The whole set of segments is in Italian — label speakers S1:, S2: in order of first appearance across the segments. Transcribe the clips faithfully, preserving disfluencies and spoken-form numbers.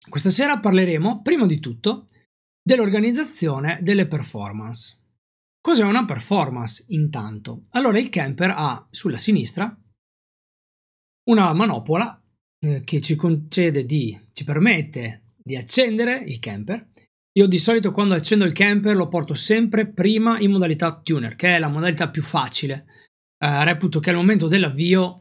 S1: questa sera parleremo, prima di tutto, dell'organizzazione delle performance. Cos'è una performance, intanto? Allora, il camper ha sulla sinistra una manopola eh, che ci concede di, ci permette di accendere il camper. Io di solito quando accendo il camper lo porto sempre prima in modalità tuner, che è la modalità più facile. Eh, reputo che al momento dell'avvio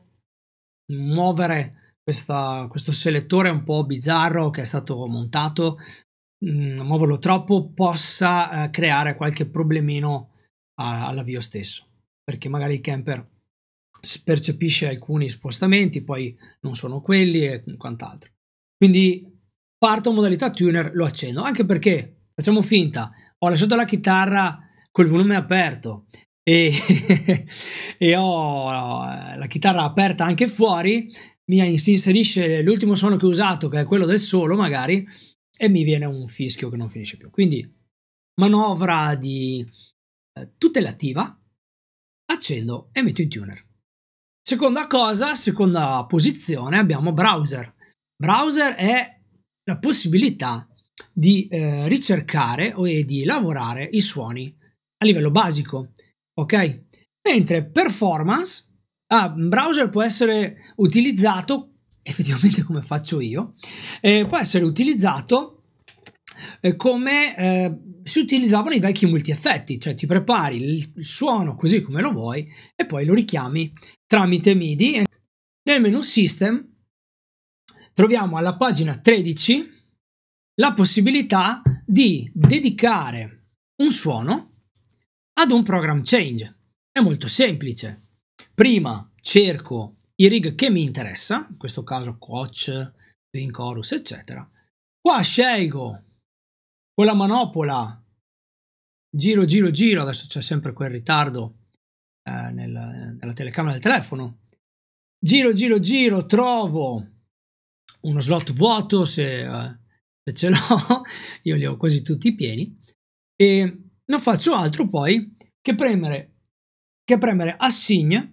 S1: muovere questa, questo selettore un po' bizzarro che è stato montato, mh, muoverlo troppo possa eh, creare qualche problemino a, all'avvio stesso, perché magari il camper percepisce alcuni spostamenti, poi non sono quelli e quant'altro. Quindi parto in modalità tuner, lo accendo, anche perché facciamo finta, ho lasciato la chitarra col volume aperto e, e ho la chitarra aperta anche fuori, mi si inserisce l'ultimo suono che ho usato, che è quello del solo magari, e mi viene un fischio che non finisce più. Quindi manovra di eh, tutelativa, accendo e metto in tuner. Seconda cosa, seconda posizione, abbiamo browser. Browser è la possibilità di eh, ricercare e di lavorare i suoni a livello basico, ok? Mentre performance, ah, browser può essere utilizzato, effettivamente come faccio io, eh, può essere utilizzato eh, come eh, si utilizzavano i vecchi multi-effetti, cioè ti prepari il, il suono così come lo vuoi e poi lo richiami tramite MIDI. Nel menu System troviamo alla pagina tredici la possibilità di dedicare un suono ad un program change. È molto semplice. Prima cerco i rig che mi interessa, in questo caso Coach, Twin Chorus, eccetera. Qua scelgo con la manopola, giro, giro, giro, adesso c'è sempre quel ritardo eh, nel, nella telecamera del telefono. Giro, giro, giro, trovo uno slot vuoto se, eh, se ce l'ho, io li ho quasi tutti pieni, e non faccio altro poi che premere, che premere Assign.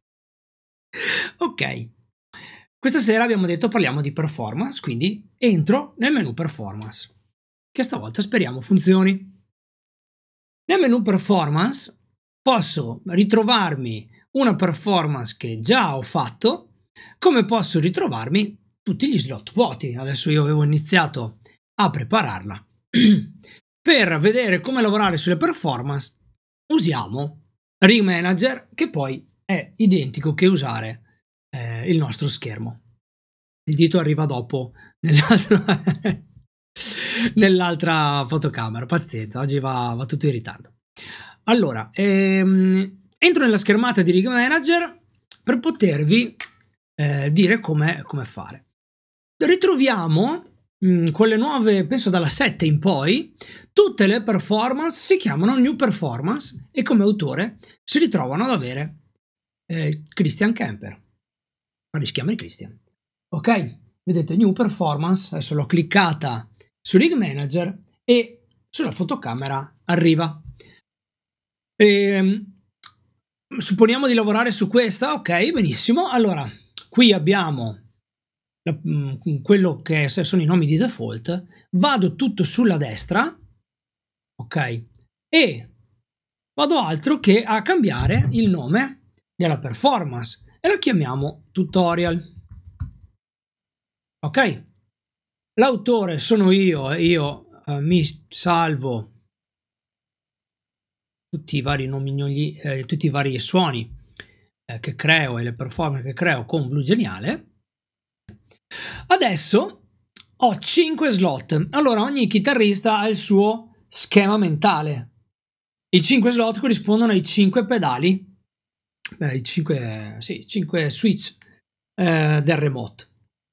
S1: Ok, questa sera abbiamo detto parliamo di performance, quindi entro nel menu performance, che stavolta speriamo funzioni. Nel menu performance posso ritrovarmi una performance che già ho fatto, come posso ritrovarmi tutti gli slot vuoti. Adesso io avevo iniziato a prepararla. Per vedere come lavorare sulle performance usiamo Rig Manager, che poi è identico che usare eh, il nostro schermo. Il dito arriva dopo nell'altra, nell'altra fotocamera, pazienza, oggi va, va tutto in ritardo. Allora, ehm, entro nella schermata di Rig Manager per potervi eh, dire come, come fare. Ritroviamo mh, con le nuove, penso dalla sette in poi, tutte le performance si chiamano New Performance e come autore si ritrovano ad avere eh, Christian Kemper. Ma si chiama Christian. Ok, vedete New Performance, adesso l'ho cliccata su Rig Manager e sulla fotocamera arriva. E, supponiamo di lavorare su questa, ok, benissimo. Allora, qui abbiamo la, quello che sono i nomi di default, vado tutto sulla destra, ok, e vado altro che a cambiare il nome della performance e lo chiamiamo tutorial. Ok, l'autore sono io, io eh, mi salvo tutti i vari nomignoli, eh, tutti i vari suoni eh, che creo e le performance che creo con Blu Geniale. Adesso ho cinque slot. Allora ogni chitarrista ha il suo schema mentale. I cinque slot corrispondono ai cinque pedali, eh, i cinque, sì, cinque switch eh, del remote.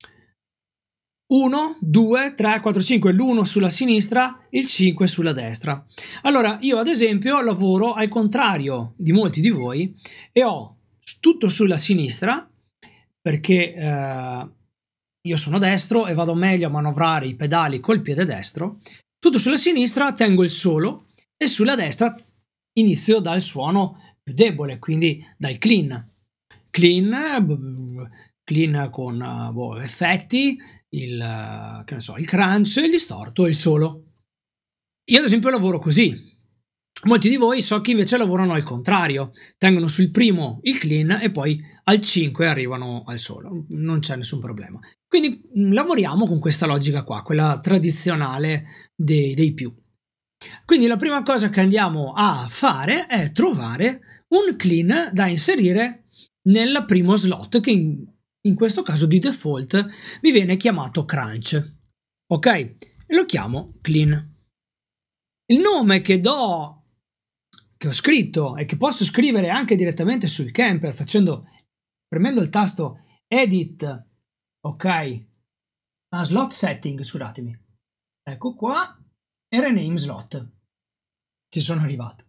S1: uno, due, tre, quattro, cinque, l'uno sulla sinistra, il cinque sulla destra. Allora io ad esempio lavoro al contrario di molti di voi e ho tutto sulla sinistra perché eh, io sono destro e vado meglio a manovrare i pedali col piede destro. Tutto sulla sinistra tengo il solo e sulla destra inizio dal suono più debole, quindi dal clean. Clean, clean con boh, effetti, il, che ne so, il crunch, il distorto e il solo. Io ad esempio lavoro così. Molti di voi so che invece lavorano al contrario, tengono sul primo il clean e poi al cinque arrivano al solo, non c'è nessun problema. Quindi mh, lavoriamo con questa logica qua, quella tradizionale dei, dei più. Quindi la prima cosa che andiamo a fare è trovare un clean da inserire nel primo slot, che in, in questo caso di default mi viene chiamato crunch. Ok? E lo chiamo clean. Il nome che do, che ho scritto e che posso scrivere anche direttamente sul camper facendo, premendo il tasto edit, ok, ah, slot setting, scusatemi, ecco qua, e rename slot, ci sono arrivato.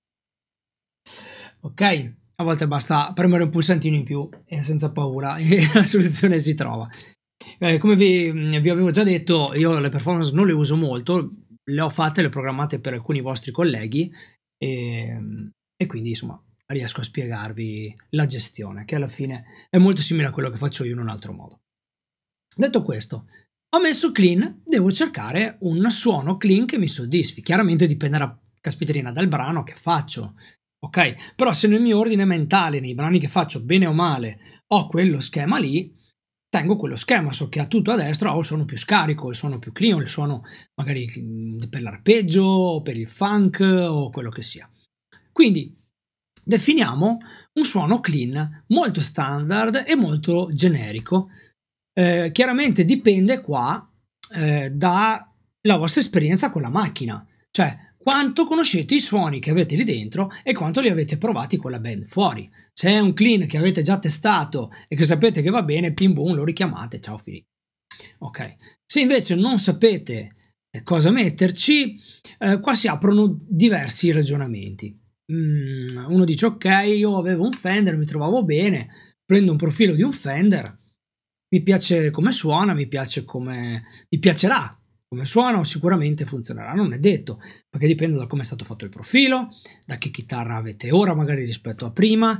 S1: Ok, a volte basta premere un pulsantino in più e senza paura e la soluzione si trova. Eh, come vi, vi avevo già detto, io le performance non le uso molto, le ho fatte, le ho programmate per alcuni vostri colleghi e, e quindi insomma riesco a spiegarvi la gestione, che alla fine è molto simile a quello che faccio io in un altro modo. Detto questo, ho messo clean, devo cercare un suono clean che mi soddisfi. Chiaramente dipenderà, caspiterina, dal brano che faccio, ok? Però se nel mio ordine mentale, nei brani che faccio, bene o male, ho quello schema lì, tengo quello schema, so che a tutto a destra ho il suono più scarico, il suono più clean, il suono magari per l'arpeggio, o per il funk o quello che sia. Quindi definiamo un suono clean molto standard e molto generico. Eh, chiaramente dipende qua eh, dalla vostra esperienza con la macchina, cioè quanto conoscete i suoni che avete lì dentro e quanto li avete provati con la band fuori. Se è un clean che avete già testato e che sapete che va bene, pim bum, lo richiamate, ciao, finito. Ok. Se invece non sapete cosa metterci, eh, qua si aprono diversi ragionamenti. Mm, uno dice, ok, io avevo un Fender, mi trovavo bene, prendo un profilo di un Fender, mi piace come suona, mi piace come... mi piacerà come suona, sicuramente funzionerà, non è detto, perché dipende da come è stato fatto il profilo, da che chitarra avete ora magari rispetto a prima,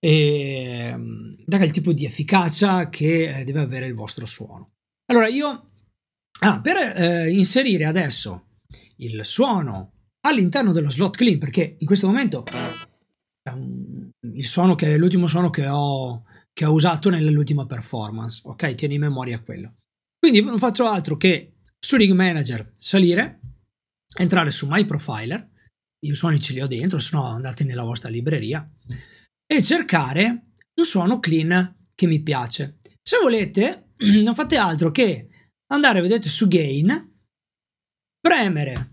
S1: e dal tipo di efficacia che deve avere il vostro suono. Allora io, ah, per eh, inserire adesso il suono all'interno dello slot clean, perché in questo momento è un, il suono che è l'ultimo suono che ho, che ho usato nell'ultima performance, ok? Tieni in memoria quello. Quindi non faccio altro che su Rig Manager salire, entrare su My Profiler, io suoni ce li ho dentro, se no andate nella vostra libreria, e cercare un suono clean che mi piace. Se volete, non fate altro che andare, vedete, su Gain, premere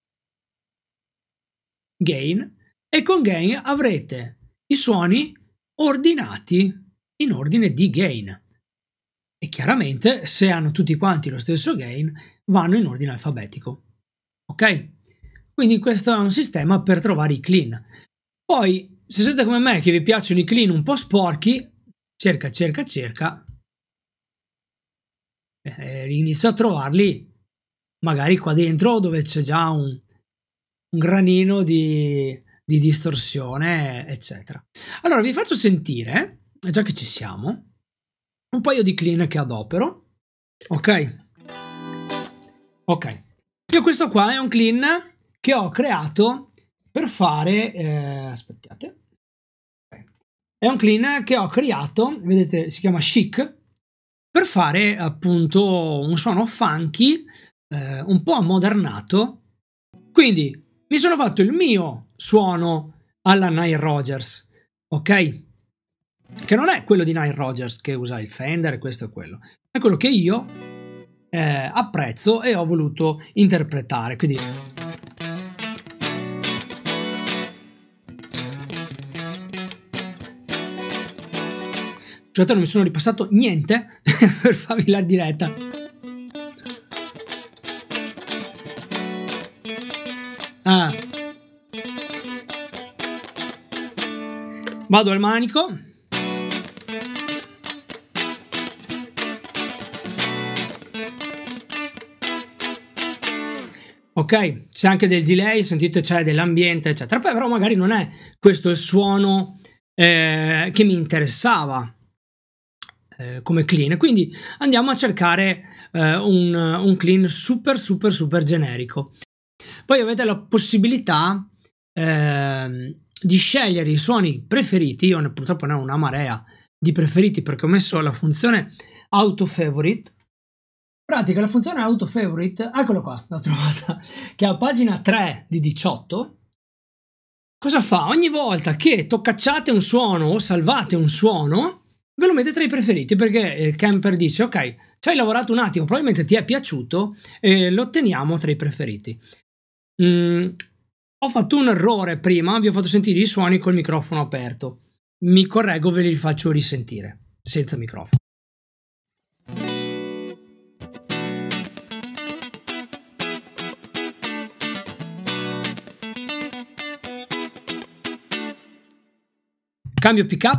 S1: Gain, e con Gain avrete i suoni ordinati in ordine di gain. E chiaramente, se hanno tutti quanti lo stesso gain, vanno in ordine alfabetico. Ok? Quindi questo è un sistema per trovare i clean. Poi, se siete come me che vi piacciono i clean un po' sporchi, cerca, cerca, cerca, eh, inizio a trovarli magari qua dentro dove c'è già un, un granino di, di distorsione, eccetera. Allora, vi faccio sentire, già che ci siamo, un paio di clean che adopero. Ok? Ok. Io questo qua è un clean che ho creato per fare... Eh, aspettate. Okay. È un clean che ho creato, vedete, si chiama Chic, per fare appunto un suono funky, eh, un po' ammodernato. Quindi mi sono fatto il mio suono alla Nile Rodgers, ok? Che non è quello di Nile Rodgers che usa il Fender e questo e quello, è quello che io eh, apprezzo e ho voluto interpretare. Quindi scusate, non mi sono ripassato niente per farvi la diretta. Ah. Vado al manico. Ok, c'è anche del delay, sentite, c'è dell'ambiente, eccetera. Però magari non è questo il suono eh, che mi interessava eh, come clean. Quindi andiamo a cercare eh, un, un clean super super super generico. Poi avete la possibilità eh, di scegliere i suoni preferiti. Io ne, purtroppo ne ho una marea di preferiti perché ho messo la funzione auto favorite. In pratica la funzione auto favorite, eccolo qua, l'ho trovata, che è a pagina tre di diciotto. Cosa fa? Ogni volta che toccacciate un suono o salvate un suono, ve lo mette tra i preferiti, perché il camper dice ok, ci hai lavorato un attimo, probabilmente ti è piaciuto e lo teniamo tra i preferiti. Mm, ho fatto un errore prima, vi ho fatto sentire i suoni col microfono aperto. Mi correggo, ve li faccio risentire senza microfono. Cambio pick up.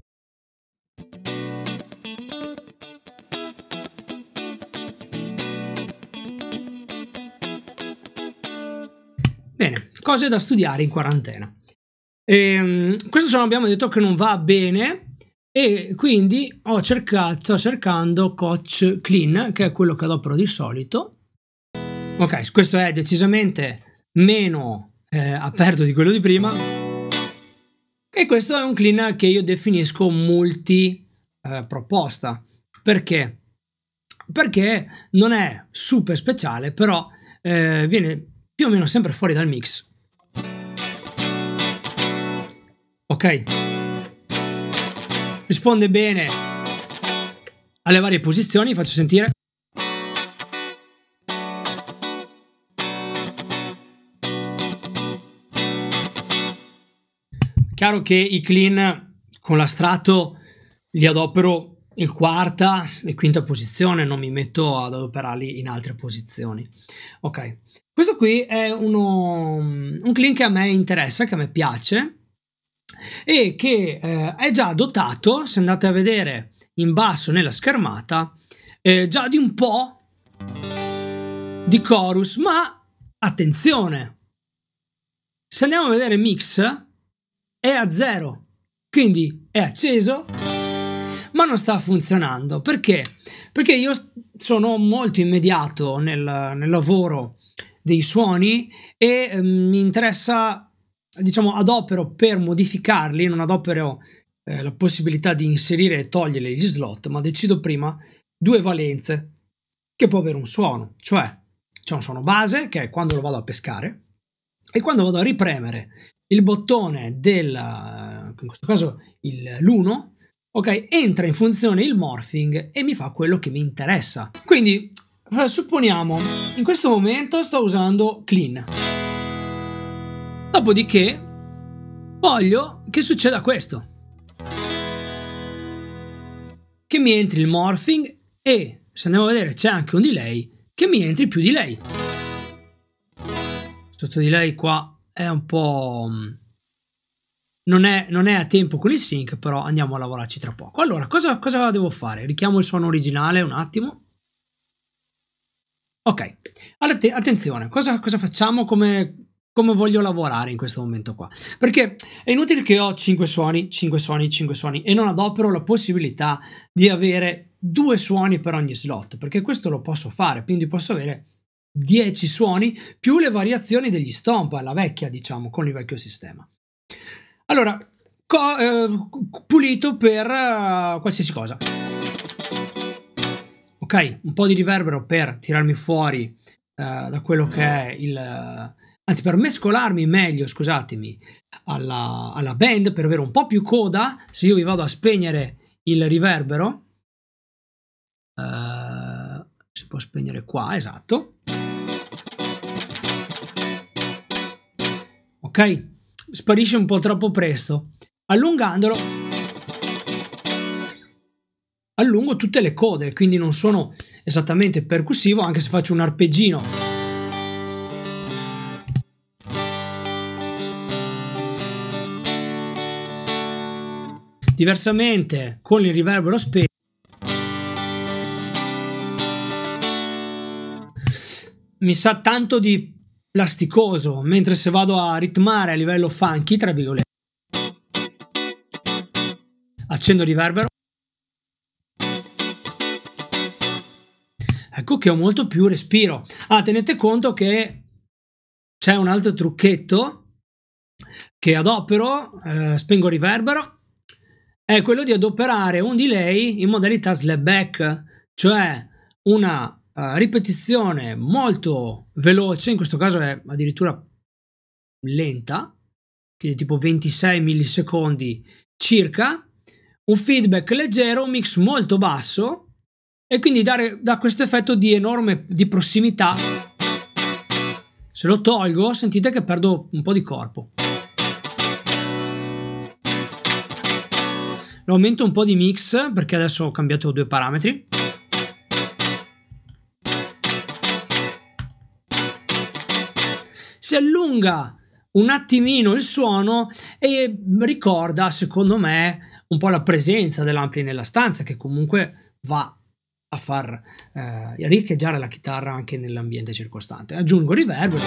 S1: Bene, cose da studiare in quarantena. E, questo sono, abbiamo detto che non va bene e quindi ho cercato, sto cercando Coach Clean, che è quello che adopero di solito. Ok, questo è decisamente meno eh, aperto di quello di prima. E questo è un clean che io definisco multi eh, proposta. Perché? Perché non è super speciale, però eh, viene più o meno sempre fuori dal mix. Ok? Risponde bene alle varie posizioni, faccio sentire. Chiaro che i clean con la strato li adopero in quarta e quinta posizione, non mi metto ad adoperarli in altre posizioni. Ok, questo qui è uno, un clean che a me interessa, che a me piace e che eh, è già dotato, se andate a vedere in basso nella schermata, eh, già di un po' di chorus, ma attenzione, se andiamo a vedere mix è a zero, quindi è acceso ma non sta funzionando. Perché? Perché io sono molto immediato nel, nel lavoro dei suoni e eh, mi interessa, diciamo, adopero per modificarli, non adopero eh, la possibilità di inserire e togliere gli slot, ma decido prima due valenze che può avere un suono, cioè c'è un suono base che è quando lo vado a pescare e quando vado a ripremere il bottone del, in questo caso l'uno, ok, entra in funzione il morphing e mi fa quello che mi interessa. Quindi supponiamo in questo momento sto usando clean, dopodiché voglio che succeda questo, che mi entri il morphing e se andiamo a vedere c'è anche un delay, che mi entri più delay. Questo delay qua è un po' non è, non è a tempo con il sync, però andiamo a lavorarci tra poco. Allora, cosa, cosa devo fare? Richiamo il suono originale un attimo. Ok, allora, attenzione, cosa, cosa facciamo, come, come voglio lavorare in questo momento qua? Perché è inutile che ho cinque suoni, cinque suoni, cinque suoni e non adopero la possibilità di avere due suoni per ogni slot, perché questo lo posso fare, quindi posso avere dieci suoni più le variazioni degli stomp alla vecchia, diciamo, con il vecchio sistema. Allora, eh, pulito per uh, qualsiasi cosa. Ok, un po' di riverbero per tirarmi fuori uh, da quello che è il... Uh, anzi, per mescolarmi meglio, scusatemi, alla, alla band, per avere un po' più coda. Se io vi vado a spegnere il riverbero, uh, si può spegnere qua, esatto. Ok, sparisce un po' troppo presto. Allungandolo allungo tutte le code, quindi non sono esattamente percussivo, anche se faccio un arpeggino. Diversamente con il riverbero spento mi sa tanto di plasticoso, mentre se vado a ritmare a livello funky, tra virgolette, accendo il riverbero, ecco che ho molto più respiro. Ah, tenete conto che c'è un altro trucchetto che adopero, eh, spengo riverbero, è quello di adoperare un delay in modalità slap back, cioè una uh, ripetizione molto veloce, in questo caso è addirittura lenta, quindi tipo ventisei millisecondi circa, un feedback leggero, un mix molto basso, e quindi dare, da questo effetto di enorme di prossimità. Se lo tolgo sentite che perdo un po' di corpo. Lo aumento un po' di mix perché adesso ho cambiato due parametri. Si allunga un attimino il suono e ricorda, secondo me, un po' la presenza dell'ampli nella stanza, che comunque va a far eh, riecheggiare la chitarra anche nell'ambiente circostante. Aggiungo riverbero.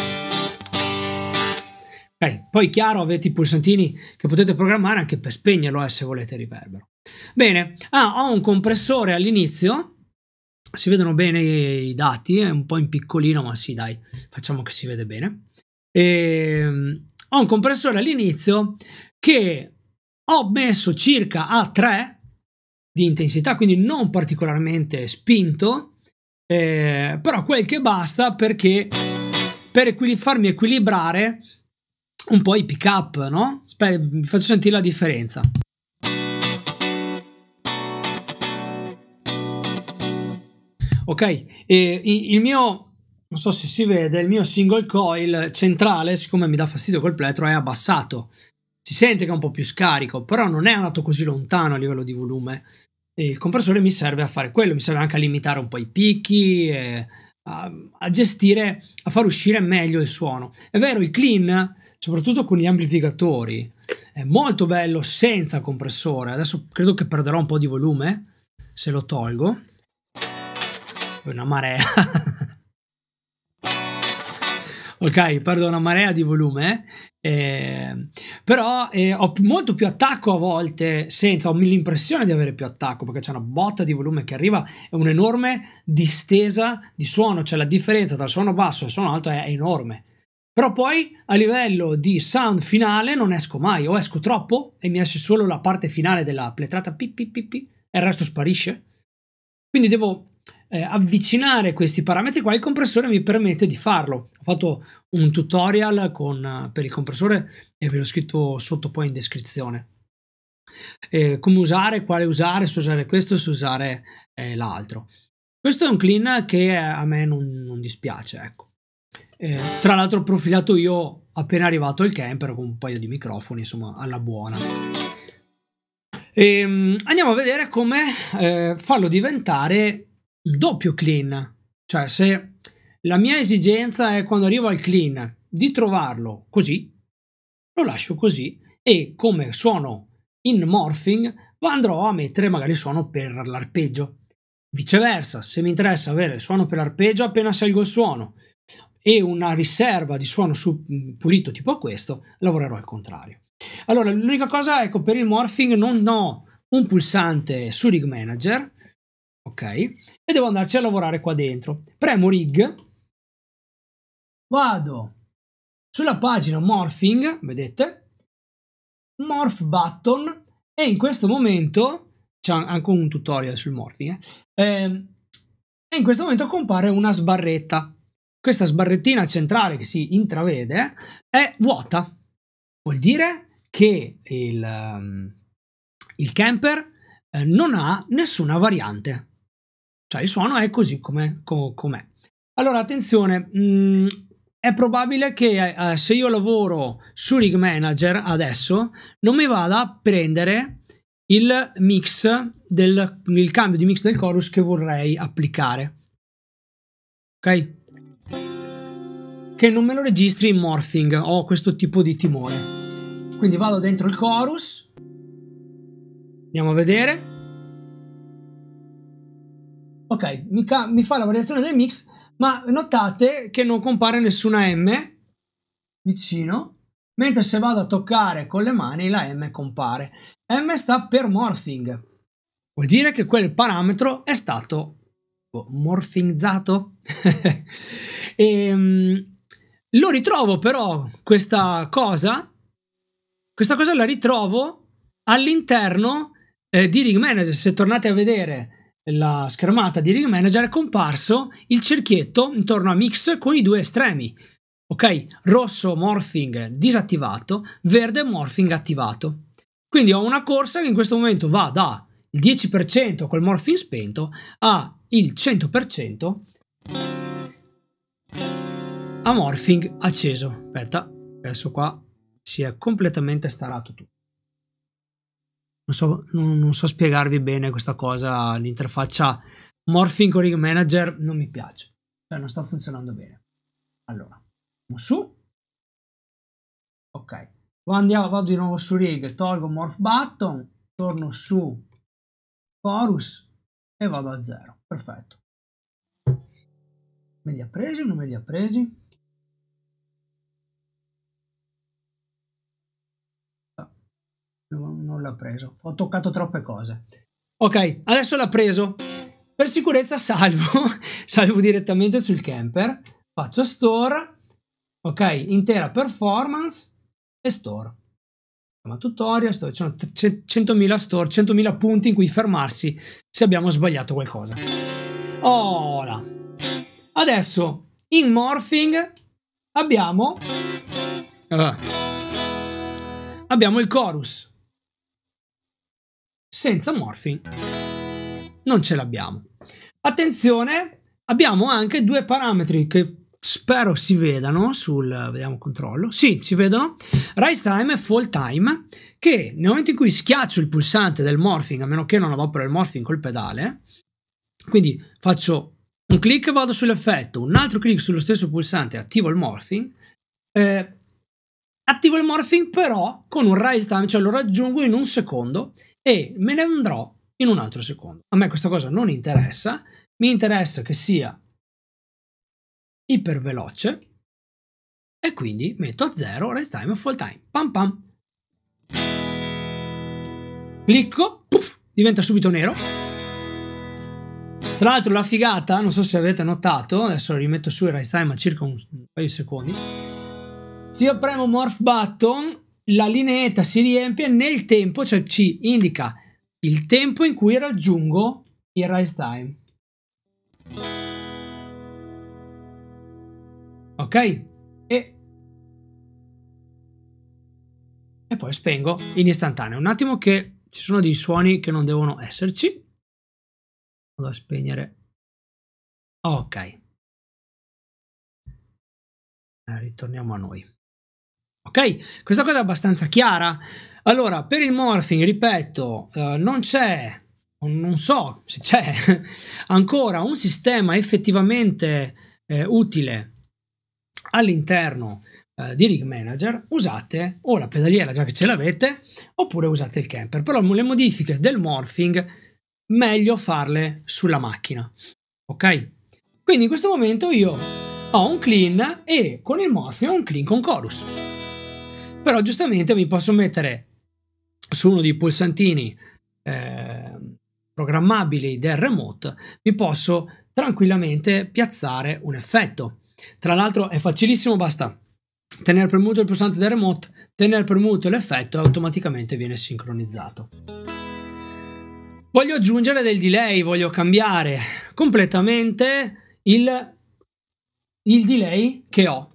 S1: Okay. Poi chiaro, avete i pulsantini che potete programmare anche per spegnerlo eh, se volete riverbero. Bene, ah, ho un compressore all'inizio, si vedono bene i dati, è un po' in piccolino, ma sì dai, facciamo che si vede bene. E, ho un compressore all'inizio che ho messo circa a tre di intensità, quindi non particolarmente spinto, eh, però quel che basta perché per equil farmi equilibrare un po' i pick up, no? Aspetta, vi faccio sentire la differenza. Ok, e il mio, non so se si vede, il mio single coil centrale, siccome mi dà fastidio col plettro, è abbassato. Si sente che è un po' più scarico, però non è andato così lontano a livello di volume. E il compressore mi serve a fare quello, mi serve anche a limitare un po' i picchi, e a, a gestire, a far uscire meglio il suono. È vero, il clean, soprattutto con gli amplificatori, è molto bello senza compressore. Adesso credo che perderò un po' di volume se lo tolgo. Una marea. Ok, perdo una marea di volume, eh, però eh, ho molto più attacco a volte, senza, ho l'impressione di avere più attacco perché c'è una botta di volume che arriva e un'enorme distesa di suono, cioè la differenza tra il suono basso e il suono alto è enorme. Però poi a livello di sound finale non esco mai, o esco troppo e mi esce solo la parte finale della pletrata pi pi pi pi e il resto sparisce. Quindi devo Eh, avvicinare questi parametri qua. Il compressore mi permette di farlo. Ho fatto un tutorial con, per il compressore e ve l'ho scritto sotto poi in descrizione. Eh, come usare, quale usare, se usare questo, se usare eh, l'altro. Questo è un clean che a me non, non dispiace, ecco. Eh, tra l'altro ho profilato io appena arrivato il camper con un paio di microfoni, insomma, alla buona. E, andiamo a vedere come eh, farlo diventare un doppio clean, cioè se la mia esigenza è quando arrivo al clean di trovarlo così, lo lascio così e come suono in morphing andrò a mettere magari suono per l'arpeggio. Viceversa, se mi interessa avere suono per l'arpeggio, appena scelgo il suono e una riserva di suono su, pulito tipo questo, lavorerò al contrario. Allora, l'unica cosa, ecco, per il morphing non ho un pulsante su Rig Manager, ok, e devo andarci a lavorare qua dentro. Premo Rig, vado sulla pagina Morphing, vedete, Morph Button, e in questo momento c'è anche un tutorial sul morphing, eh? Eh, e in questo momento compare una sbarretta. Questa sbarrettina centrale che si intravede è vuota, vuol dire che il, um, il camper eh, non ha nessuna variante. Cioè il suono è così com'è. Com com'è. Allora attenzione, mh, è probabile che eh, se io lavoro su Rig Manager adesso non mi vada a prendere il mix del il cambio di mix del chorus che vorrei applicare, ok? Che non me lo registri in morphing, ho questo tipo di timore. Quindi vado dentro il chorus, andiamo a vedere. Ok, mi, mi fa la variazione del mix, ma notate che non compare nessuna M vicino, mentre se vado a toccare con le mani la M compare. M sta per morphing, vuol dire che quel parametro è stato morfingizzato. E, um, lo ritrovo però questa cosa, questa cosa la ritrovo all'interno eh, di Rig Manager. Se tornate a vedere la schermata di Rig Manager è comparso il cerchietto intorno a mix con i due estremi. Ok, rosso morphing disattivato, verde morphing attivato. Quindi ho una corsa che in questo momento va da il dieci per cento col morphing spento a il cento per cento a morphing acceso. Aspetta, adesso qua si è completamente starato tutto. Non so, non, non so spiegarvi bene questa cosa, l'interfaccia morphing con Rig Manager non mi piace, cioè non sta funzionando bene. Allora, su, ok, andiamo, vado di nuovo su Rig, tolgo Morph Button, torno su Chorus e vado a zero. Perfetto. Me li ha presi o non me li ha presi? No, non l'ha preso, ho toccato troppe cose. Ok, adesso l'ha preso. Per sicurezza salvo, salvo direttamente sul camper, faccio store. Ok, intera performance e store. Ma tutorial, sto facendo centomila store, centomila punti in cui fermarsi se abbiamo sbagliato qualcosa. Ora, adesso in morphing abbiamo uh, abbiamo il chorus. Senza morphing non ce l'abbiamo. Attenzione, abbiamo anche due parametri che spero si vedano sul, vediamo controllo, sì, si vedono, rise time e fall time, che nel momento in cui schiaccio il pulsante del morphing, a meno che non adopero il morphing col pedale, quindi faccio un clic e vado sull'effetto, un altro clic sullo stesso pulsante e attivo il morphing, eh, attivo il morphing però con un rise time, cioè lo raggiungo in un secondo e me ne andrò in un altro secondo. A me questa cosa non interessa, mi interessa che sia iper veloce e quindi metto a zero rest time e fall time. Pam pam. Clicco, puff, diventa subito nero. Tra l'altro la figata, non so se avete notato, adesso lo rimetto su il rest time a circa un, un paio di secondi. Se io premo morph button, la lineetta si riempie nel tempo, cioè ci indica il tempo in cui raggiungo il rise time. Ok? E, e poi spengo in istantanea. Un attimo che ci sono dei suoni che non devono esserci. Vado a spegnere. Ok. Eh, ritorniamo a noi. Ok? Questa cosa è abbastanza chiara. Allora, per il morphing, ripeto, eh, non c'è, non so se c'è ancora un sistema effettivamente eh, utile all'interno eh, di Rig Manager. Usate o la pedaliera già che ce l'avete oppure usate il camper, però le modifiche del morphing meglio farle sulla macchina. Ok, quindi in questo momento io ho un clean e con il morphing ho un clean con chorus, però giustamente mi posso mettere su uno dei pulsantini eh, programmabili del remote, mi posso tranquillamente piazzare un effetto. Tra l'altro è facilissimo, basta tenere premuto il pulsante del remote, tenere premuto l'effetto e automaticamente viene sincronizzato. Voglio aggiungere del delay, voglio cambiare completamente il, il delay che ho,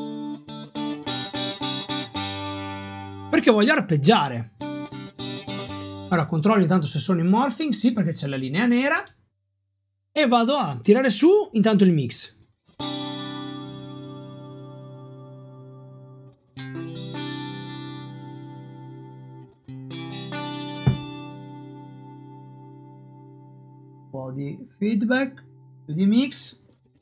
S1: perché voglio arpeggiare. Ora controllo intanto se sono in morphing, sì, perché c'è la linea nera, e vado a tirare su intanto il mix. Un po' di feedback, più di mix.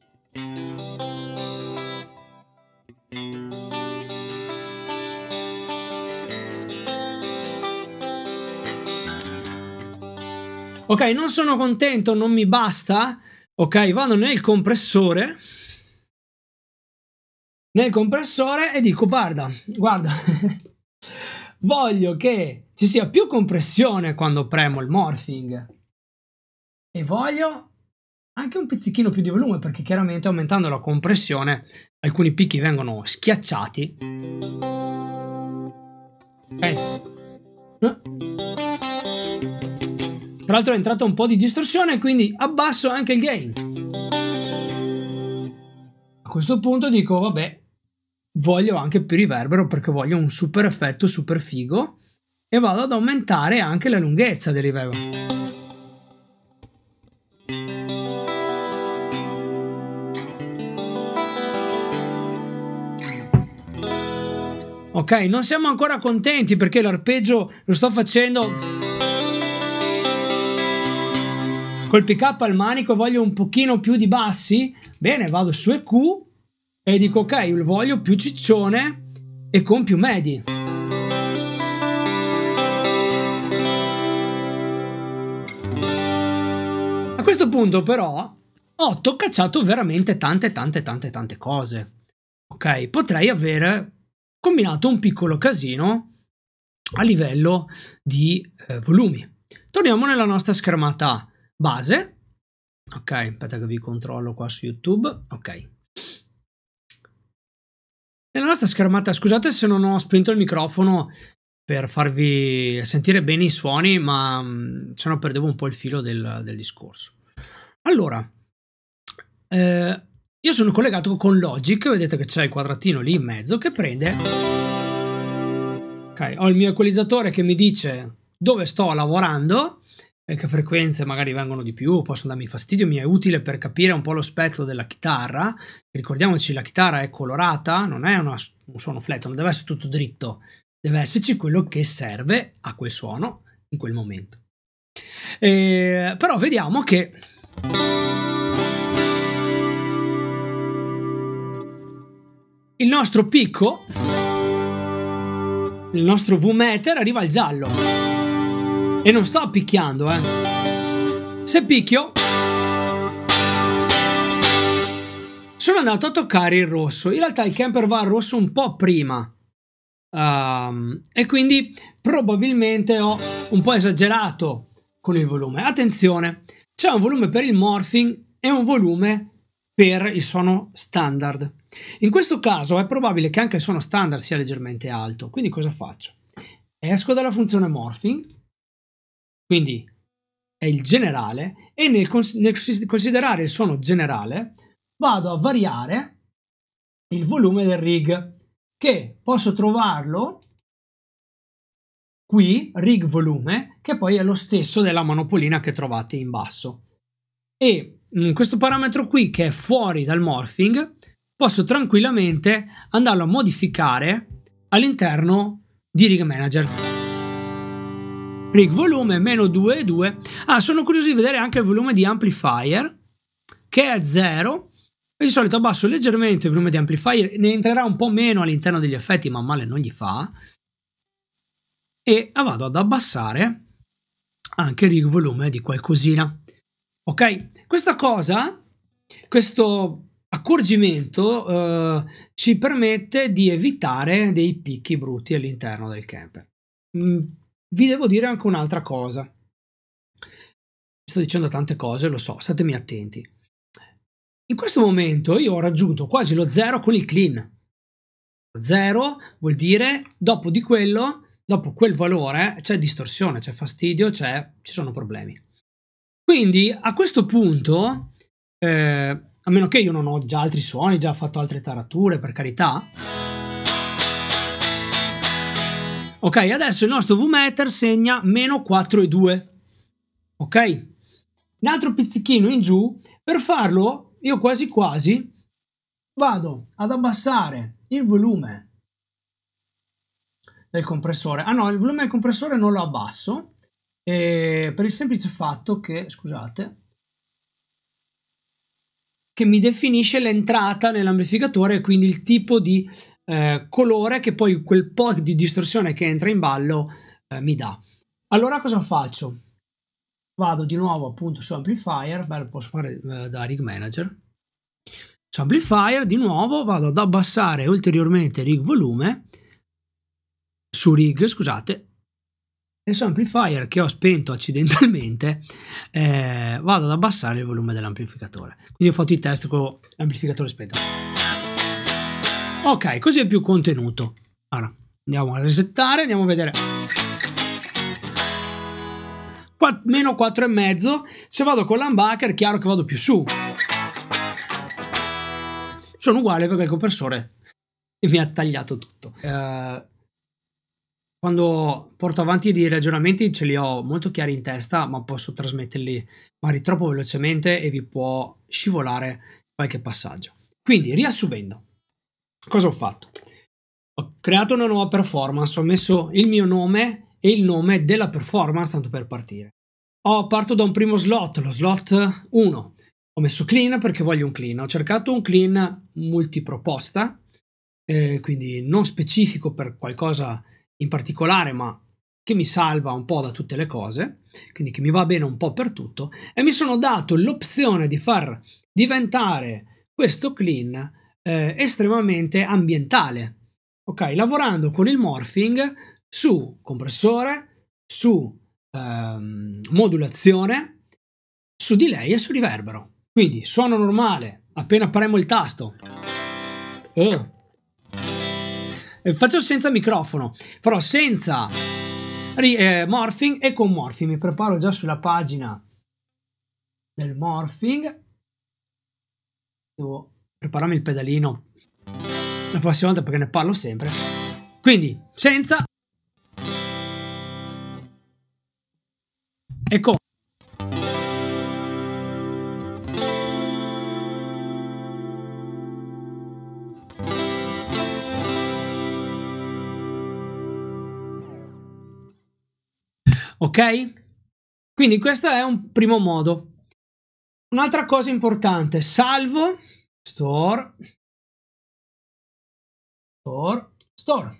S1: Ok, non sono contento, non mi basta. Ok, vado nel compressore. Nel compressore e dico guarda, guarda, voglio che ci sia più compressione quando premo il morphing e voglio anche un pizzichino più di volume, perché chiaramente aumentando la compressione alcuni picchi vengono schiacciati. Ok. Tra l'altro è entrata un po' di distorsione, quindi abbasso anche il gain. A questo punto dico vabbè, voglio anche più riverbero perché voglio un super effetto super figo, e vado ad aumentare anche la lunghezza del riverbero. Ok, non siamo ancora contenti perché l'arpeggio lo sto facendo col pick up al manico, voglio un pochino più di bassi. Bene, vado su E Q e dico ok, voglio più ciccione e con più medi. A questo punto però ho toccacciato veramente tante tante tante tante cose. Ok, potrei avere combinato un piccolo casino a livello di eh, volumi. Torniamo nella nostra schermata base. Ok, aspetta che vi controllo qua su YouTube. Ok. Nella nostra schermata, scusate se non ho spento il microfono per farvi sentire bene i suoni, ma mh, se no perdevo un po' il filo del, del discorso. Allora, eh, io sono collegato con Logic, vedete che c'è il quadratino lì in mezzo che prende. Ok, ho il mio equalizzatore che mi dice dove sto lavorando e che frequenze magari vengono di più, possono darmi fastidio, mi è utile per capire un po' lo spettro della chitarra. Ricordiamoci, la chitarra è colorata, non è una, un suono flat, non deve essere tutto dritto, deve esserci quello che serve a quel suono in quel momento. E, però vediamo che il nostro picco, il nostro V-meter arriva al giallo e non sto picchiando, eh. Se picchio sono andato a toccare il rosso. In realtà il camper va al rosso un po' prima, um, e quindi probabilmente ho un po' esagerato con il volume. Attenzione, c'è un volume per il morphing e un volume per il suono standard. In questo caso è probabile che anche il suono standard sia leggermente alto, quindi cosa faccio? Esco dalla funzione morphing, quindi è il generale, e nel, cons nel considerare il suono generale vado a variare il volume del rig, che posso trovarlo qui, rig volume, che poi è lo stesso della manopolina che trovate in basso. E in questo parametro qui, che è fuori dal morphing, posso tranquillamente andarlo a modificare all'interno di Rig Manager. Rig volume meno due e due. Ah, sono curioso di vedere anche il volume di amplifier, che è zero. E di solito abbasso leggermente il volume di amplifier, ne entrerà un po' meno all'interno degli effetti, ma male non gli fa. E vado ad abbassare anche il rig volume di qualcosina. Ok, questa cosa, questo accorgimento eh, ci permette di evitare dei picchi brutti all'interno del camper. Mm, vi devo dire anche un'altra cosa. Sto dicendo tante cose, lo so, statemi attenti. In questo momento io ho raggiunto quasi lo zero con il clean. Zero vuol dire dopo di quello, dopo quel valore c'è distorsione, c'è fastidio, c'è, ci sono problemi. Quindi a questo punto, eh, a meno che io non ho già altri suoni, già fatto altre tarature, per carità. Ok, adesso il nostro V-meter segna meno quattro e due. Ok? Un altro pizzichino in giù. Per farlo, io quasi quasi vado ad abbassare il volume del compressore. Ah no, il volume del compressore non lo abbasso, eh, per il semplice fatto che, scusate, che mi definisce l'entrata nell'amplificatore e quindi il tipo di eh, colore che poi quel po' di distorsione che entra in ballo eh, mi dà. Allora cosa faccio? Vado di nuovo appunto su amplifier, beh, lo posso fare eh, da rig manager. Su amplifier di nuovo vado ad abbassare ulteriormente rig volume, su rig scusate, Adesso amplifier che ho spento accidentalmente, eh, vado ad abbassare il volume dell'amplificatore. Quindi ho fatto i test con l'amplificatore spento. Ok, così è più contenuto. Allora, andiamo a resettare, andiamo a vedere. Qua, meno quattro e mezzo. Se vado con l'humbucker è chiaro che vado più su. Sono uguale perché il compressore mi ha tagliato tutto. Eh, quando porto avanti dei ragionamenti ce li ho molto chiari in testa, ma posso trasmetterli magari troppo velocemente e vi può scivolare qualche passaggio. Quindi, riassumendo, cosa ho fatto? Ho creato una nuova performance, ho messo il mio nome e il nome della performance, tanto per partire. Ho parto da un primo slot, lo slot uno. Ho messo clean perché voglio un clean. Ho cercato un clean multiproposta, eh, quindi non specifico per qualcosa in particolare, ma che mi salva un po' da tutte le cose, quindi che mi va bene un po' per tutto, e mi sono dato l'opzione di far diventare questo clean eh, estremamente ambientale, ok? Lavorando con il morphing su compressore, su ehm, modulazione, su delay e su riverbero. Quindi suono normale, appena premo il tasto. Uh. Faccio senza microfono, però senza eh, morphing e con morphing. Mi preparo già sulla pagina del morphing. Devo prepararmi il pedalino la prossima volta perché ne parlo sempre. Quindi senza e con. Ok? Quindi questo è un primo modo. Un'altra cosa importante, salvo, store, store, store.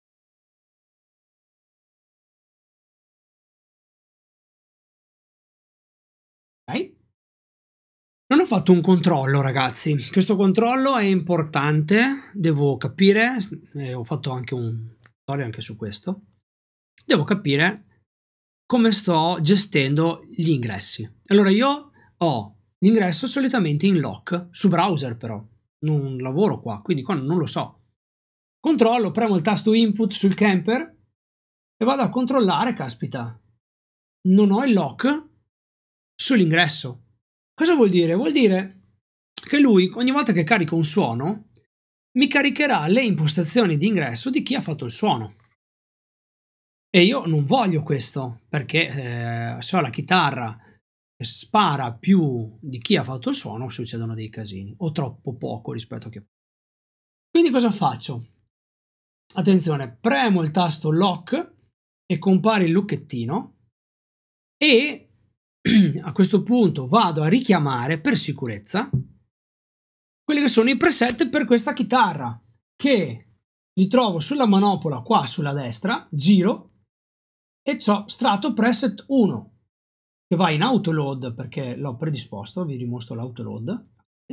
S1: Ok? Non ho fatto un controllo, ragazzi. Questo controllo è importante, devo capire, eh, ho fatto anche un tutorial anche su questo, devo capire come sto gestendo gli ingressi. Allora io ho l'ingresso solitamente in lock, su browser però, non lavoro qua, quindi qua non lo so. Controllo, premo il tasto input sul camper e vado a controllare, caspita, non ho il lock sull'ingresso. Cosa vuol dire? Vuol dire che lui ogni volta che carica un suono mi caricherà le impostazioni di ingresso di chi ha fatto il suono. E io non voglio questo, perché eh, se ho la chitarra che spara più di chi ha fatto il suono succedono dei casini, o troppo poco rispetto a chi ha fatto. Quindi cosa faccio? Attenzione, premo il tasto lock e compare il lucchettino e a questo punto vado a richiamare per sicurezza quelli che sono i preset per questa chitarra, che li trovo sulla manopola qua sulla destra, giro e c'ho strato preset uno che va in autoload perché l'ho predisposto, vi dimostro l'autoload,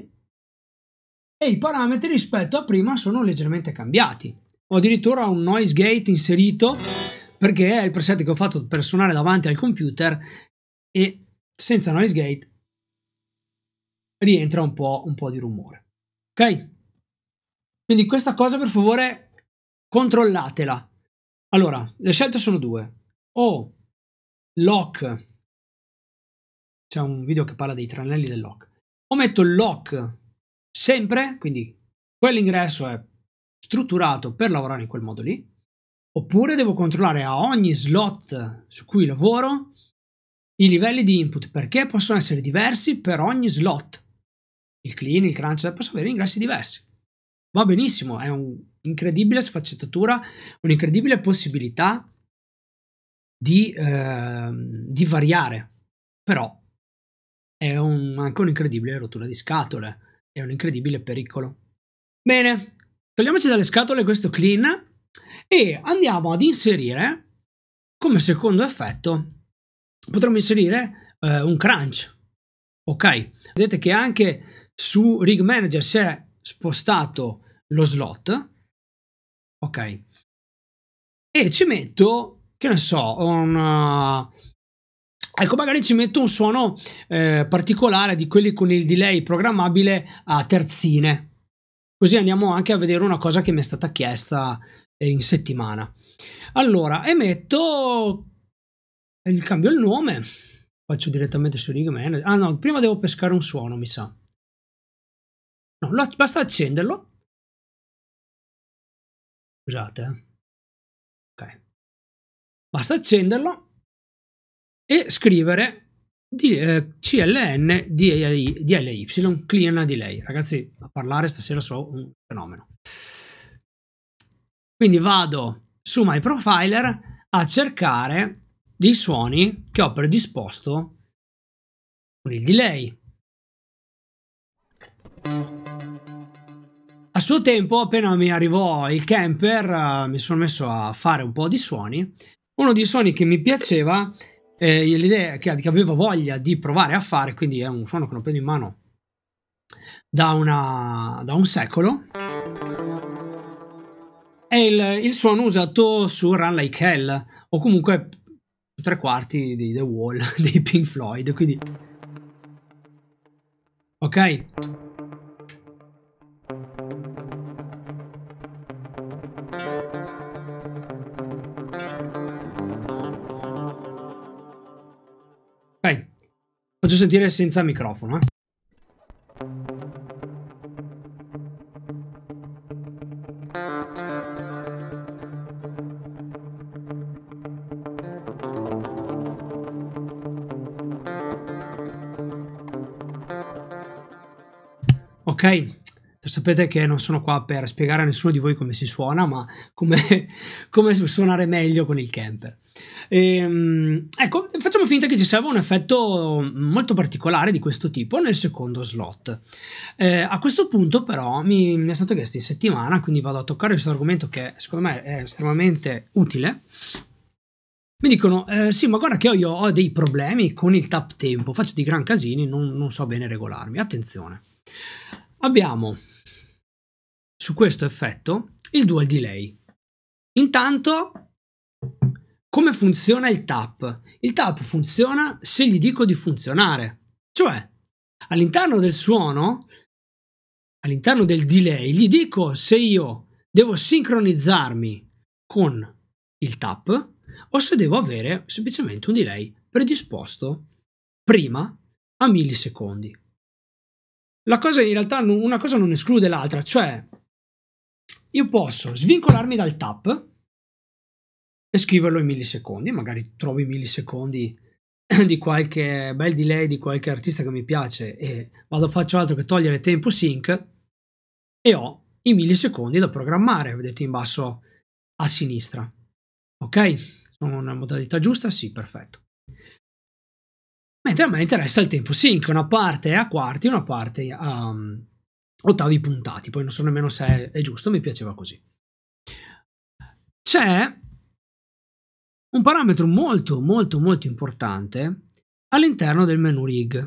S1: e i parametri rispetto a prima sono leggermente cambiati. Ho addirittura un noise gate inserito perché è il preset che ho fatto per suonare davanti al computer e senza noise gate rientra un po', un po' di rumore. Ok? Quindi questa cosa per favore controllatela. Allora, le scelte sono due. O lock, c'è un video che parla dei tranelli del lock, o metto il lock sempre, quindi quell'ingresso è strutturato per lavorare in quel modo lì, oppure devo controllare a ogni slot su cui lavoro i livelli di input, perché possono essere diversi per ogni slot. Il clean, il crunch, posso avere ingressi diversi. Va benissimo, è un'incredibile sfaccettatura, un'incredibile possibilità di, eh, di variare, però è un, anche un'incredibile rottura di scatole, è un incredibile pericolo. Bene, togliamoci dalle scatole questo clean e andiamo ad inserire come secondo effetto. Potremmo inserire eh, un crunch, ok? Vedete che anche su Rig Manager si è spostato lo slot, ok? E ci metto, che ne so, una... ecco, magari ci metto un suono eh, particolare di quelli con il delay programmabile a terzine, così andiamo anche a vedere una cosa che mi è stata chiesta in settimana. Allora, emetto, gli cambio il nome, faccio direttamente su Rig Manager. Ah no, prima devo pescare un suono, mi sa. No, basta accenderlo. Scusate, eh. Ok. Basta accenderlo e scrivere di, eh, C L N D L Y, Clean Delay. Ragazzi, a parlare stasera so un fenomeno. Quindi vado su My Profiler a cercare dei suoni che ho predisposto con il delay. A suo tempo, appena mi arrivò il camper, uh, mi sono messo a fare un po' di suoni. Uno dei suoni che mi piaceva, eh, l'idea che, che avevo voglia di provare a fare, quindi è un suono che non prendo in mano da, una, da un secolo, è il, il suono usato su Run Like Hell, o comunque tre quarti di The Wall dei Pink Floyd, quindi ok. Ok, faccio sentire senza microfono, eh. Ok, sapete che non sono qua per spiegare a nessuno di voi come si suona, ma come, come suonare meglio con il camper. Ehm, ecco, facciamo finta che ci serva un effetto molto particolare di questo tipo nel secondo slot. Eh, a questo punto però mi, mi è stato chiesto in settimana, quindi vado a toccare questo argomento che secondo me è estremamente utile. Mi dicono, eh, sì, ma guarda che io ho dei problemi con il tap tempo, faccio dei gran casini, non, non so bene regolarmi. Attenzione, abbiamo su questo effetto il dual delay. Intanto, come funziona il tap? Il tap funziona se gli dico di funzionare, cioè all'interno del suono, all'interno del delay, gli dico se io devo sincronizzarmi con il tap o se devo avere semplicemente un delay predisposto prima a millisecondi. La cosa in realtà, una cosa non esclude l'altra, cioè io posso svincolarmi dal tap e scriverlo in millisecondi, magari trovo i millisecondi di qualche bel delay di qualche artista che mi piace e vado faccio altro che togliere tempo sync e ho i millisecondi da programmare, vedete in basso a sinistra. Ok? Sono una modalità giusta? Sì, perfetto. Mentre a me interessa il tempo sync, una parte è a quarti, una parte a um, ottavi puntati, poi non so nemmeno se è, è giusto, mi piaceva così. C'è un parametro molto molto molto importante all'interno del menu rig,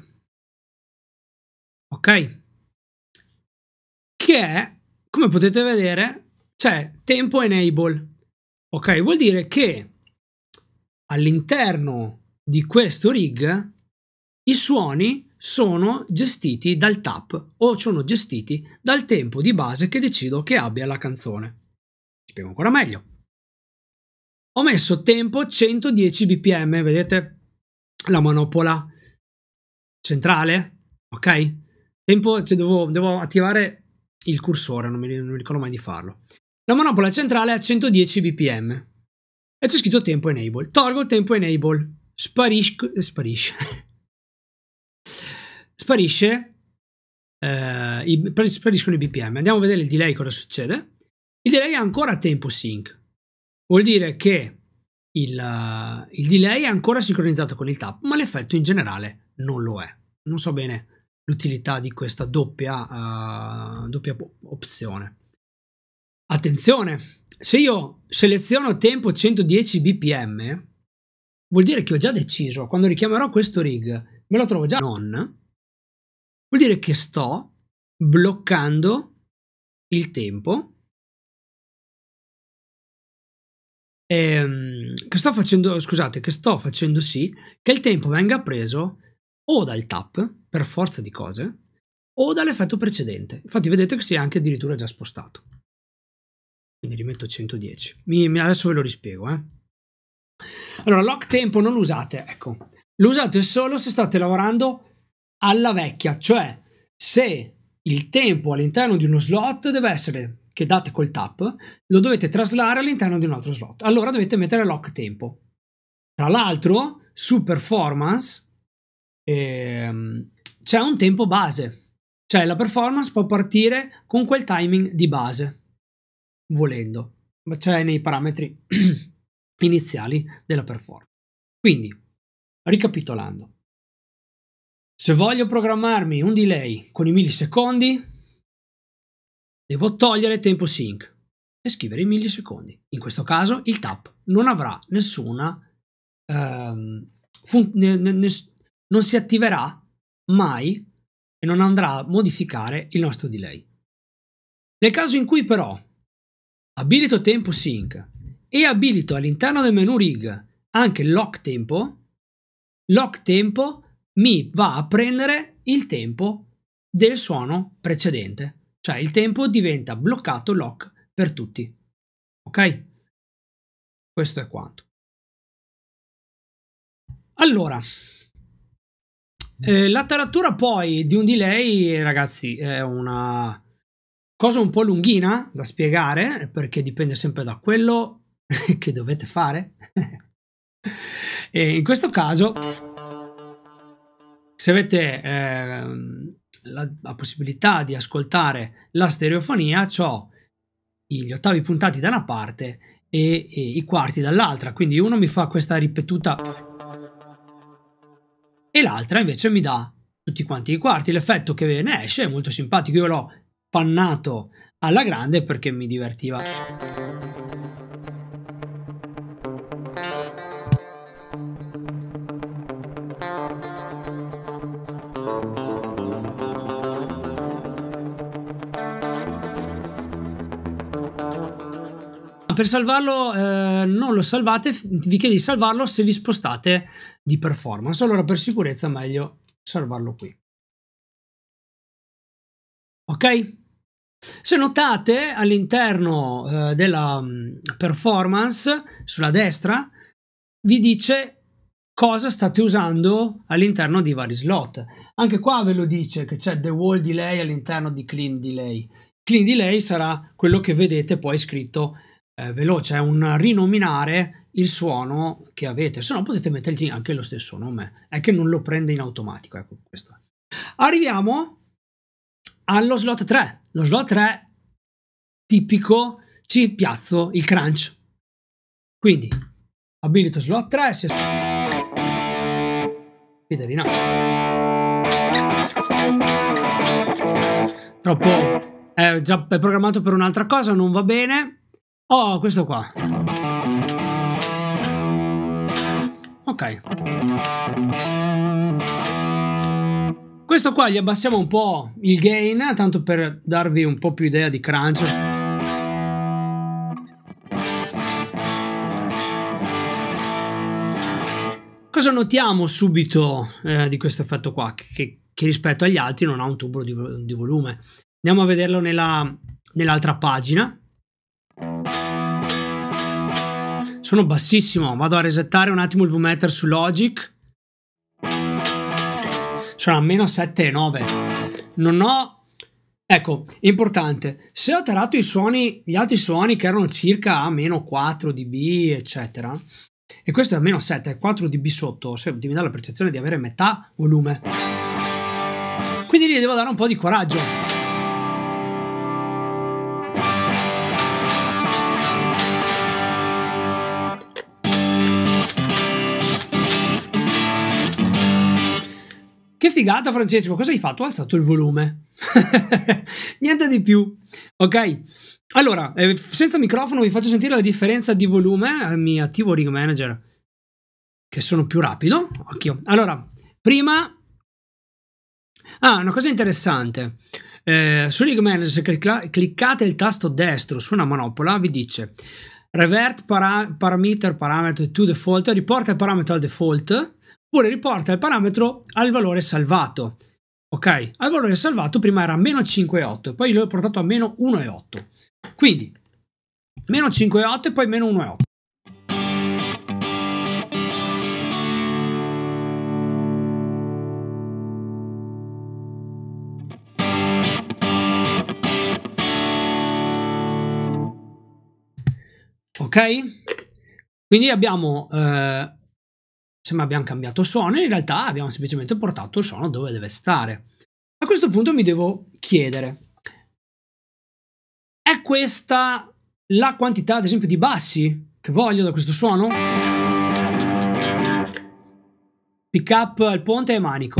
S1: ok? Che è, come potete vedere, c'è tempo enable, ok? Vuol dire che all'interno di questo rig i suoni sono gestiti dal tap o sono gestiti dal tempo di base che decido che abbia la canzone. Spiego ancora meglio. Ho messo tempo centodieci bpm, vedete la manopola centrale, ok? Tempo, cioè devo, devo attivare il cursore, non mi, non mi ricordo mai di farlo. La manopola centrale è a centodieci bpm e c'è scritto tempo enable. Tolgo il tempo enable, sparisce, sparisce, sparisce, eh, i, spariscono i bpm. Andiamo a vedere il delay cosa succede. Il delay ha ancora tempo sync. Vuol dire che il, uh, il delay è ancora sincronizzato con il tap, ma l'effetto in generale non lo è. Non so bene l'utilità di questa doppia, uh, doppia opzione. Attenzione, se io seleziono tempo centodieci bpm, vuol dire che ho già deciso, quando richiamerò questo rig, me lo trovo già on, vuol dire che sto bloccando il tempo. E, che sto facendo, scusate, che sto facendo sì che il tempo venga preso o dal tap, per forza di cose, o dall'effetto precedente. Infatti vedete che si è anche addirittura già spostato. Quindi rimetto centodieci. Mi, mi, adesso ve lo rispiego. Eh. Allora, lock tempo non lo usate, ecco. Lo usate solo se state lavorando alla vecchia, cioè se il tempo all'interno di uno slot deve essere, che date col tap, lo dovete traslare all'interno di un altro slot. Allora dovete mettere lock tempo. Tra l'altro, su performance ehm, c'è un tempo base. Cioè la performance può partire con quel timing di base, volendo, cioè nei parametri iniziali della performance. Quindi, ricapitolando, se voglio programmarmi un delay con i millisecondi, devo togliere tempo sync e scrivere i millisecondi. In questo caso il tap non avrà nessuna, ehm, ne, ne, ne, non si attiverà mai e non andrà a modificare il nostro delay. Nel caso in cui però abilito tempo sync e abilito all'interno del menu rig anche lock tempo, lock tempo mi va a prendere il tempo del suono precedente, cioè il tempo diventa bloccato lock per tutti. Ok? Questo è quanto. Allora, Eh, la taratura poi di un delay, ragazzi, è una cosa un po' lunghina da spiegare, perché dipende sempre da quello che dovete fare. E in questo caso, se avete eh, la, la possibilità di ascoltare la stereofonia, ho gli ottavi puntati da una parte e, e i quarti dall'altra, quindi uno mi fa questa ripetuta e l'altra invece mi dà tutti quanti i quarti. L'effetto che ne esce è molto simpatico. Io l'ho pannato alla grande perché mi divertiva. Per salvarlo eh, non lo salvate, vi chiede di salvarlo se vi spostate di performance. Allora per sicurezza è meglio salvarlo qui. Ok? Se notate all'interno eh, della um, performance sulla destra vi dice cosa state usando all'interno di vari slot. Anche qua ve lo dice che c'è the wall delay all'interno di clean delay. Clean delay sarà quello che vedete poi scritto Eh, veloce, è un rinominare il suono che avete, se no potete mettergli anche lo stesso nome, è che non lo prende in automatico. Ecco, questo. Arriviamo allo slot tre. Lo slot tre tipico, ci piazzo il crunch, quindi abilito slot tre, si Piterina. Troppo è già è programmato per un'altra cosa, non va bene. Oh, questo qua. Ok. Questo qua gli abbassiamo un po' il gain, tanto per darvi un po' più idea di crunch. Cosa notiamo subito eh, di questo effetto qua? Che, che rispetto agli altri non ha un tubo di, di volume. Andiamo a vederlo nella, nell'altra pagina. Sono bassissimo, vado a resettare un attimo il V-meter su Logic. Sono a meno sette virgola nove. Non ho... Ecco, importante, se ho tarato i suoni, gli altri suoni che erano circa a meno quattro decibel, eccetera, e questo è a meno sette, è quattro decibel sotto, se mi dà la percezione di avere metà volume. Quindi gli devo dare un po' di coraggio. Che figata, Francesco, cosa hai fatto? Ho alzato il volume. Niente di più. Ok, allora, eh, senza microfono vi faccio sentire la differenza di volume. Eh, mi attivo Rig Manager, che sono più rapido. Occhio. Allora, prima... Ah, una cosa interessante. Eh, su Rig Manager, se clicca cliccate il tasto destro su una manopola, vi dice revert para parameter parameter to default, riporta il parametro al default, oppure riporta il parametro al valore salvato. Ok, al valore salvato prima era meno cinque virgola otto e poi l'ho portato a meno uno virgola otto. Quindi meno cinque virgola otto e poi meno uno virgola otto. Ok? Quindi abbiamo, eh, sembra abbiamo cambiato suono, in realtà abbiamo semplicemente portato il suono dove deve stare. A questo punto mi devo chiedere, è questa la quantità, ad esempio, di bassi che voglio da questo suono? Pick up al ponte e manico.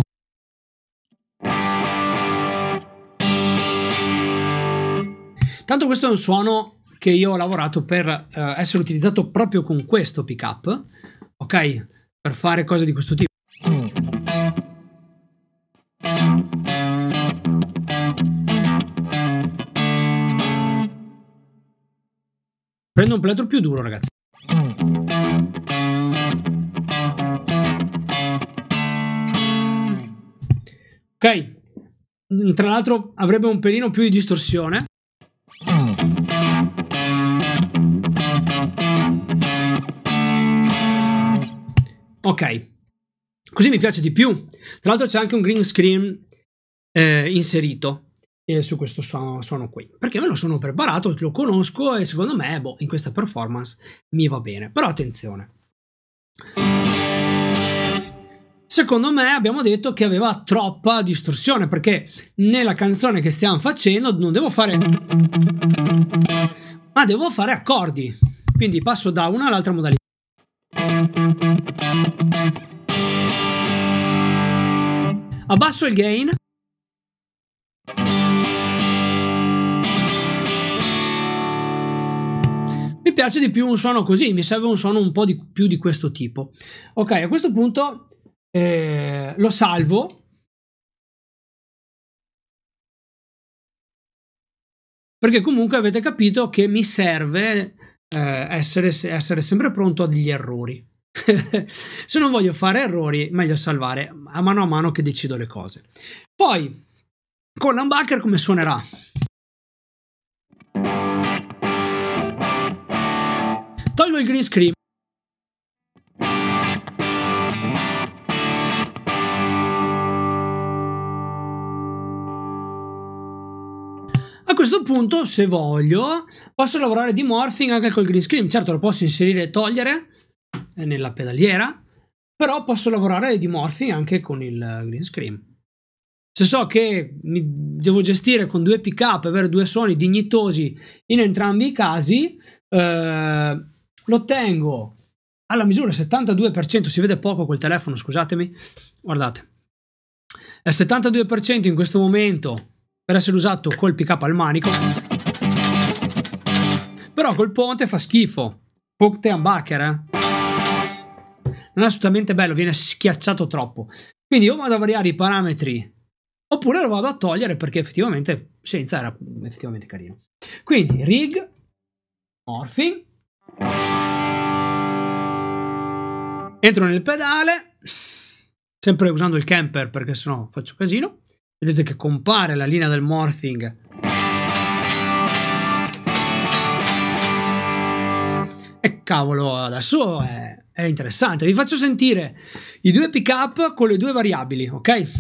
S1: Tanto questo è un suono che io ho lavorato per eh, essere utilizzato proprio con questo pick up, ok? Per fare cose di questo tipo. Prendo un plettro più duro, ragazzi. Ok, tra l'altro avrebbe un pelino più di distorsione. Ok, così mi piace di più. Tra l'altro c'è anche un green screen eh, inserito eh, su questo suono, suono qui, perché me lo sono preparato, lo conosco e secondo me boh, in questa performance mi va bene. Però attenzione, secondo me abbiamo detto che aveva troppa distorsione, perché nella canzone che stiamo facendo non devo fare, ma devo fare accordi, quindi passo da una all'altra modalità. Abbasso il gain. Mi piace di più un suono così, mi serve un suono un po' di più di questo tipo. Ok, a questo punto eh, lo salvo. Perché comunque avete capito che mi serve eh, essere, essere sempre pronto a degli errori. Se non voglio fare errori, meglio salvare a mano a mano che decido le cose. Poi, con l'humbucker come suonerà? Tolgo il green screen. A questo punto, se voglio, posso lavorare di morphing anche col green screen. Certo, lo posso inserire e togliere nella pedaliera, però posso lavorare di morphing anche con il green screen. Se so che mi devo gestire con due pick up e avere due suoni dignitosi in entrambi i casi, eh, lo tengo alla misura settantadue per cento. Si vede poco col telefono, scusatemi, guardate, è settantadue per cento in questo momento per essere usato col pick up al manico, però col ponte fa schifo. Ponte humbucker, eh? Non è assolutamente bello, viene schiacciato troppo. Quindi o vado a variare i parametri oppure lo vado a togliere, perché effettivamente senza era effettivamente carino. Quindi rig, morphing, entro nel pedale, sempre usando il camper perché sennò faccio casino. Vedete che compare la linea del morphing. E cavolo, adesso è, è interessante. Vi faccio sentire i due pick up con le due variabili, ok?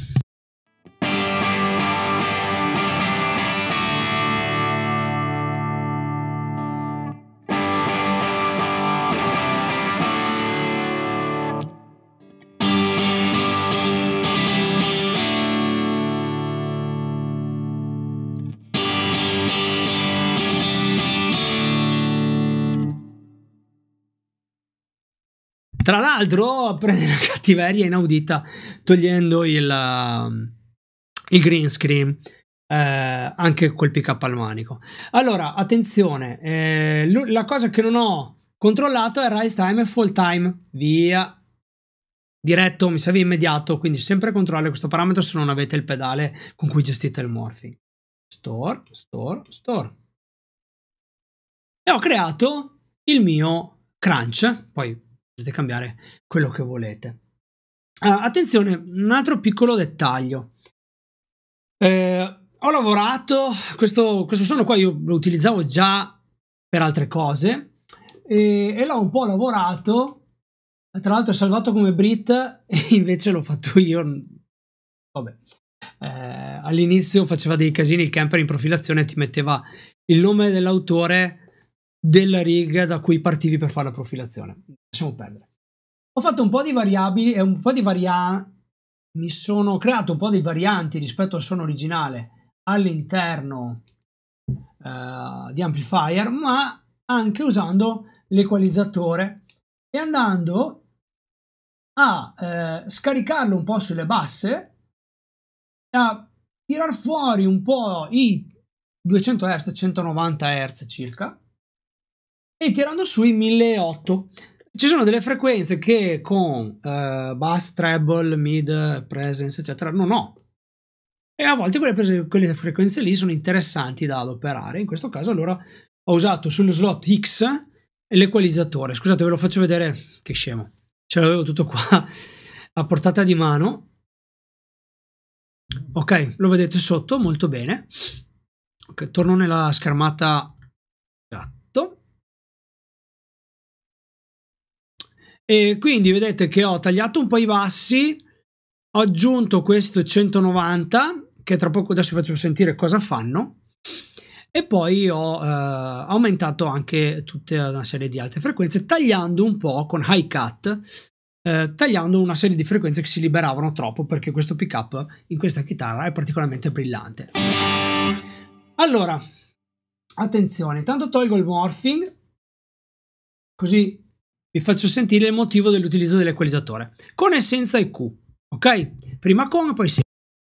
S1: Tra l'altro prende una cattiveria inaudita togliendo il, uh, il green screen, eh, anche col pick up al manico. Allora, attenzione, eh, la cosa che non ho controllato è rise time e fall time. Via. Diretto, mi serve immediato, quindi sempre controllare questo parametro se non avete il pedale con cui gestite il morphing. Store, store, store. E ho creato il mio crunch, poi potete cambiare quello che volete. Uh, attenzione, un altro piccolo dettaglio. Eh, ho lavorato, questo, questo suono qua io lo utilizzavo già per altre cose e, e l'ho un po' lavorato, tra l'altro è salvato come Brit e invece l'ho fatto io. Vabbè, eh, all'inizio faceva dei casini il camper in profilazione e ti metteva il nome dell'autore della rig da cui partivi per fare la profilazione. Lasciamo perdere. Ho fatto un po' di variabili e un po' di varianti, mi sono creato un po' di varianti rispetto al suono originale all'interno uh, di Amplifier, ma anche usando l'equalizzatore e andando a uh, scaricarlo un po' sulle basse, a tirar fuori un po' i duecento hertz, centonovanta hertz circa, e tirando su i milleottocento. Ci sono delle frequenze che con uh, bass, treble, mid, presence, eccetera, non ho. E a volte quelle, quelle frequenze lì sono interessanti da adoperare. In questo caso allora ho usato sullo slot X l'equalizzatore. Scusate, ve lo faccio vedere, che scemo. Ce l'avevo tutto qua a portata di mano. Ok, lo vedete sotto, molto bene. Ok, torno nella schermata. Esatto. E quindi vedete che ho tagliato un po' i bassi, ho aggiunto questo centonovanta, che tra poco adesso vi faccio sentire cosa fanno, e poi ho eh, aumentato anche tutta una serie di altre frequenze, tagliando un po' con high cut, eh, tagliando una serie di frequenze che si liberavano troppo, perché questo pick up in questa chitarra è particolarmente brillante. Allora, attenzione, intanto tolgo il morphing, così vi faccio sentire il motivo dell'utilizzo dell'equalizzatore, con e senza I Q, ok? Prima con, poi senza.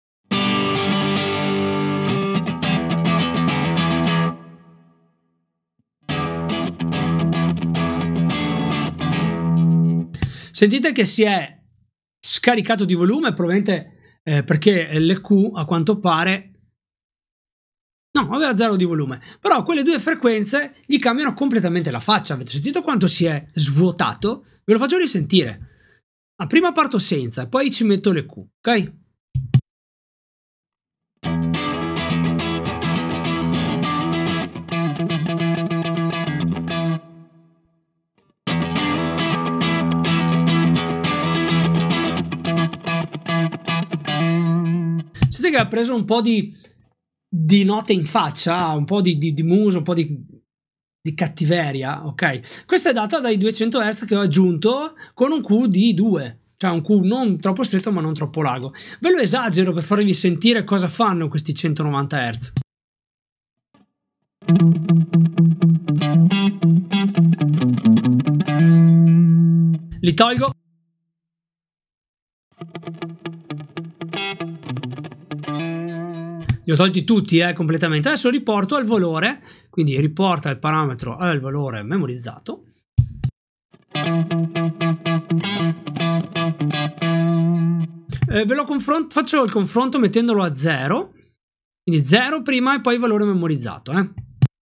S1: Sentite che si è scaricato di volume, probabilmente eh, perché l'E Q a quanto pare no, aveva zero di volume, però quelle due frequenze gli cambiano completamente la faccia. Avete sentito quanto si è svuotato? Ve lo faccio risentire. Ah, prima parto senza, poi ci metto le Q, ok? Sentite che ha preso un po' di di note in faccia, un po' di, di, di muso, un po' di, di cattiveria, ok? Questa è data dai duecento hertz che ho aggiunto con un Q di due, cioè un Q non troppo stretto ma non troppo largo. Ve lo esagero per farvi sentire cosa fanno questi centonovanta hertz. Li tolgo. Li ho tolti tutti eh, completamente. Adesso riporto al valore, quindi riporta il parametro al valore memorizzato. Eh, ve lo confronto, faccio il confronto mettendolo a zero, quindi zero prima e poi il valore memorizzato. Eh.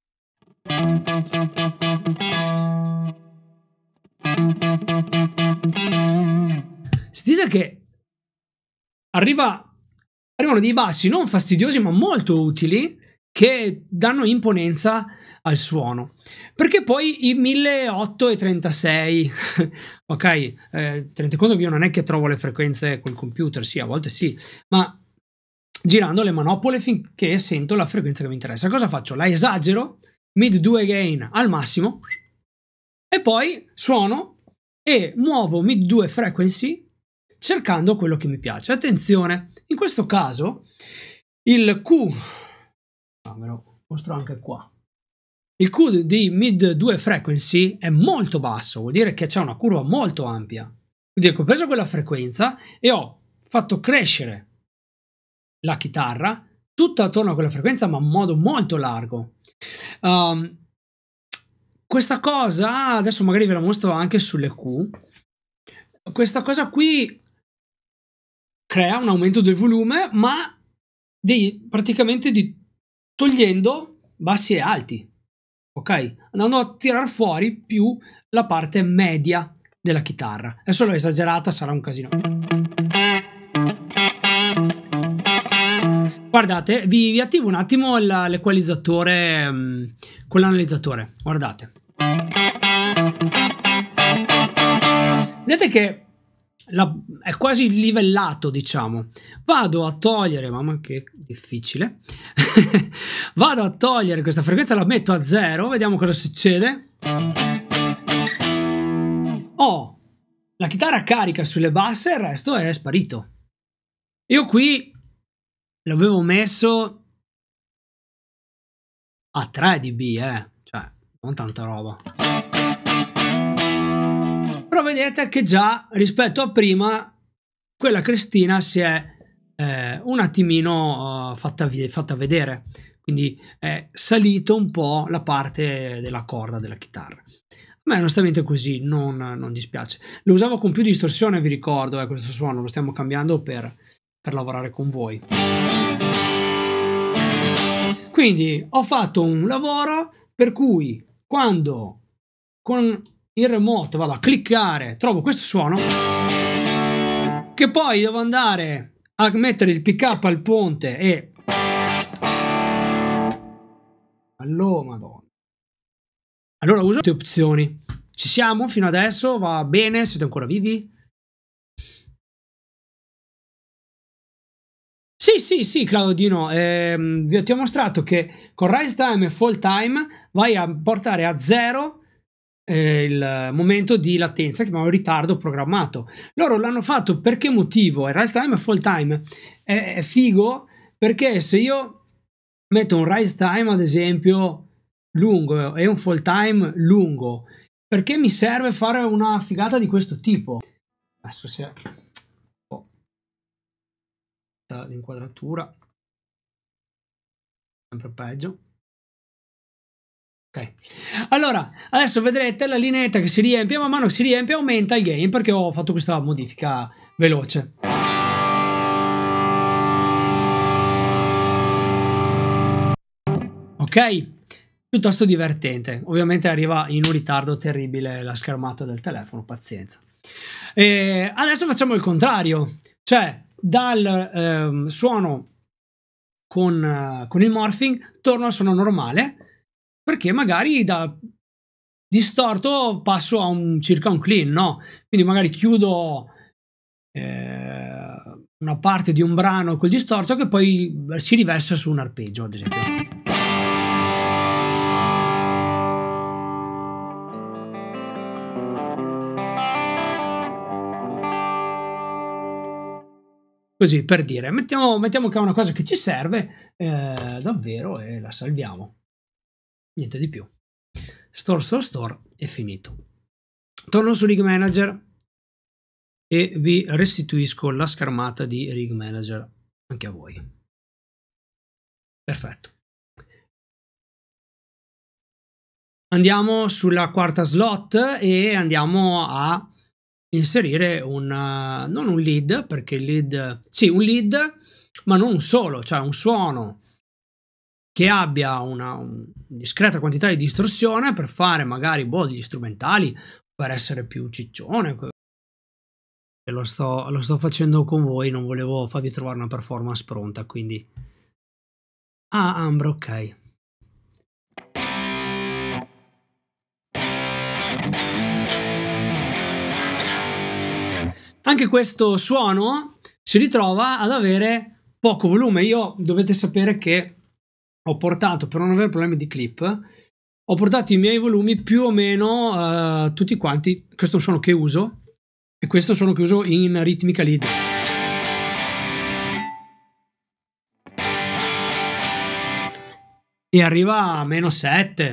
S1: Sentite che arriva arrivano dei bassi non fastidiosi ma molto utili che danno imponenza al suono, perché poi i milleottocento e trentasei ok, eh, tenete conto che io non è che trovo le frequenze col computer, sì, a volte sì, ma girando le manopole finché sento la frequenza che mi interessa. Cosa faccio? La esagero, mid due gain al massimo e poi suono e muovo mid due frequency cercando quello che mi piace. Attenzione, in questo caso il Q, ah, ve lo mostro anche qua, il Q di mid due frequency è molto basso, vuol dire che c'è una curva molto ampia, vuol dire che ho preso quella frequenza e ho fatto crescere la chitarra tutta attorno a quella frequenza ma in modo molto largo. Um, questa cosa adesso magari ve la mostro anche sulle Q. Questa cosa qui crea un aumento del volume, ma dei, praticamente di, togliendo bassi e alti, ok? Andando a tirar fuori più la parte media della chitarra. Adesso l'ho esagerata, sarà un casino. Guardate, vi, vi attivo un attimo l'equalizzatore um, con l'analizzatore. Guardate. Vedete che la, è quasi livellato, diciamo. Vado a togliere, mamma che difficile. Vado a togliere questa frequenza, la metto a zero, vediamo cosa succede. Oh, la chitarra carica sulle basse e il resto è sparito. Io qui l'avevo messo a tre decibel, eh, cioè non tanta roba. Però vedete che già rispetto a prima quella crestina si è eh, un attimino uh, fatta, fatta vedere, quindi è salito un po' la parte della corda della chitarra. A me onestamente così non, non dispiace. Lo usavo con più distorsione, vi ricordo, eh, questo suono lo stiamo cambiando per, per lavorare con voi. Quindi ho fatto un lavoro per cui quando con il remoto vado a cliccare trovo questo suono, che poi devo andare a mettere il pick up al ponte e allora madonna, allora uso le opzioni. Ci siamo fino adesso? Va bene? Siete ancora vivi? Sì, sì, sì, Claudino, eh, vi ho mostrato che con Rise Time e Fall Time vai a portare a zero eh, il momento di latenza, che chiamiamo ritardo programmato. Loro l'hanno fatto per che motivo? Il Rise Time e Fall Time è, è figo perché se io metto un Rise Time ad esempio lungo e un Fall Time lungo, perché mi serve fare una figata di questo tipo? Adesso se l'inquadratura sempre peggio. Ok, allora adesso vedrete la lineetta che si riempie, man mano che si riempie aumenta il gain perché ho fatto questa modifica veloce. Ok, piuttosto divertente. Ovviamente arriva in un ritardo terribile la schermata del telefono, pazienza. E adesso facciamo il contrario, cioè dal ehm, suono con, uh, con il morphing torno al suono normale, perché magari da distorto passo a un circa un clean, no? Quindi magari chiudo eh, una parte di un brano col distorto che poi si riversa su un arpeggio, ad esempio. Così per dire, mettiamo, mettiamo che è una cosa che ci serve eh, davvero e la salviamo. Niente di più. Store, store, store, è finito. Torno su Rig Manager e vi restituisco la schermata di Rig Manager anche a voi. Perfetto. Andiamo sulla quarta slot e andiamo a inserire un non un lead, perché il lead sì un lead ma non un solo, cioè un suono che abbia una un discreta quantità di distorsione per fare magari boh, degli strumentali, per essere più ciccione. E lo sto, lo sto facendo con voi, non volevo farvi trovare una performance pronta, quindi ah Ambra, ok. Anche questo suono si ritrova ad avere poco volume. Io dovete sapere che ho portato, per non avere problemi di clip, ho portato i miei volumi più o meno uh, tutti quanti. Questo è un suono che uso e questo è un suono che uso in ritmica lead. E arriva a meno sette.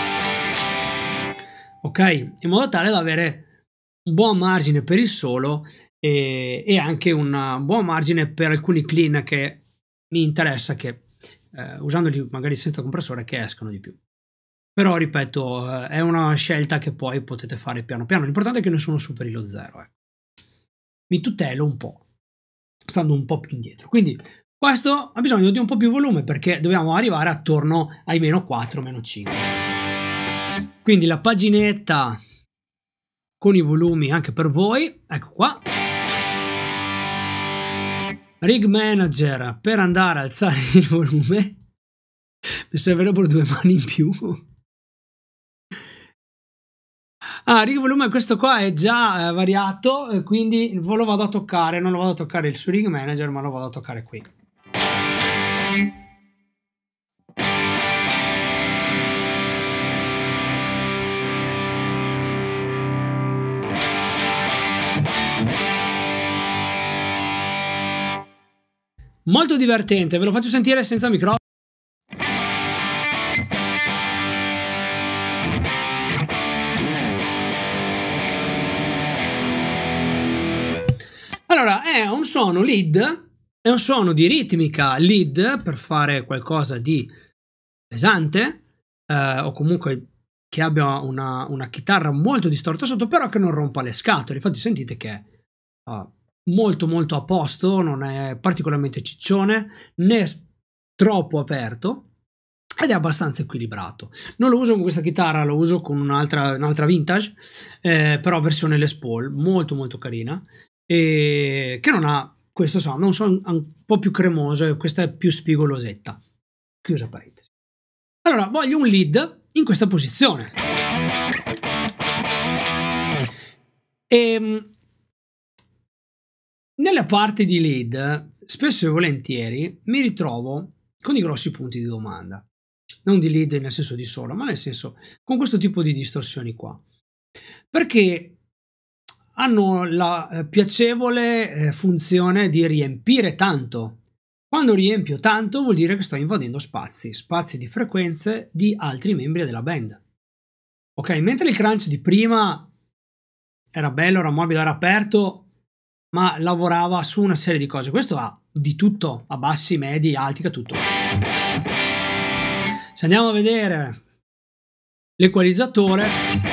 S1: Ok, in modo tale da avere un buon margine per il solo e, e anche un buon margine per alcuni clean che mi interessa che eh, usandoli magari senza compressore che escano di più. Però ripeto, eh, è una scelta che poi potete fare piano piano. L'importante è che nessuno superi lo zero. Eh. Mi tutelo un po', stando un po' più indietro. Quindi questo ha bisogno di un po' più volume perché dobbiamo arrivare attorno ai meno quattro, meno cinque. Quindi la paginetta con i volumi anche per voi, ecco qua. Rig Manager per andare a alzare il volume. Mi servirebbero due mani in più. Ah, rig volume, questo qua è già eh, variato, quindi lo vado a toccare, non lo vado a toccare il su Rig Manager, ma lo vado a toccare qui. Molto divertente, ve lo faccio sentire senza microfono. Allora, è un suono lead, è un suono di ritmica lead per fare qualcosa di pesante, eh, o comunque che abbia una, una chitarra molto distorta sotto, però che non rompa le scatole. Infatti sentite che è uh, molto molto a posto, non è particolarmente ciccione né troppo aperto ed è abbastanza equilibrato. Non lo uso con questa chitarra, lo uso con un'altra un'altra vintage, eh, però versione Les Paul, molto molto carina, e che non ha questo sound, un suono un po' più cremoso, e questa è più spigolosetta. Chiusa parentesi. Allora, voglio un lead in questa posizione. E nella parte di lead, spesso e volentieri, mi ritrovo con i grossi punti di domanda. Non di lead nel senso di solo, ma nel senso con questo tipo di distorsioni qua. Perché hanno la eh, piacevole eh, funzione di riempire tanto. Quando riempio tanto vuol dire che sto invadendo spazi, spazi di frequenze di altri membri della band. Ok, mentre il crunch di prima era bello, era morbido, era aperto, ma lavorava su una serie di cose. Questo ha di tutto, a bassi, medi, alti, che tutto. Se andiamo a vedere l'equalizzatore,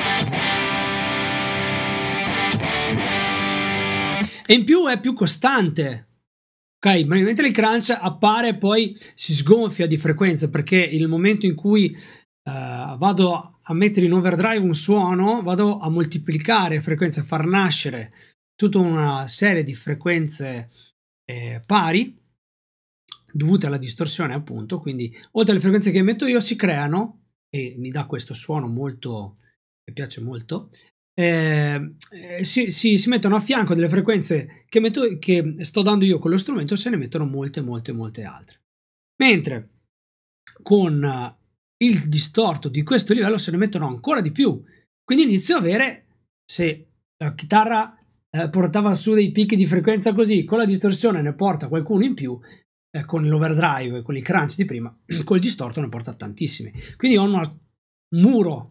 S1: e in più è più costante. Ok, mentre il crunch appare poi si sgonfia di frequenza, perché il momento in cui uh, vado a mettere in overdrive un suono, vado a moltiplicare frequenze, a far nascere tutta una serie di frequenze eh, pari dovute alla distorsione, appunto. Quindi oltre alle frequenze che emetto io si creano, e mi dà questo suono molto, mi piace molto, eh, eh, si, si, si mettono a fianco delle frequenze che, metto, che sto dando io con lo strumento, se ne mettono molte molte molte altre, mentre con uh, il distorto di questo livello se ne mettono ancora di più. Quindi inizio a avere, se la chitarra eh, portava su dei picchi di frequenza così, con la distorsione ne porta qualcuno in più, eh, con l'overdrive, con il crunch di prima, col distorto ne porta tantissimi. Quindi ho un muro.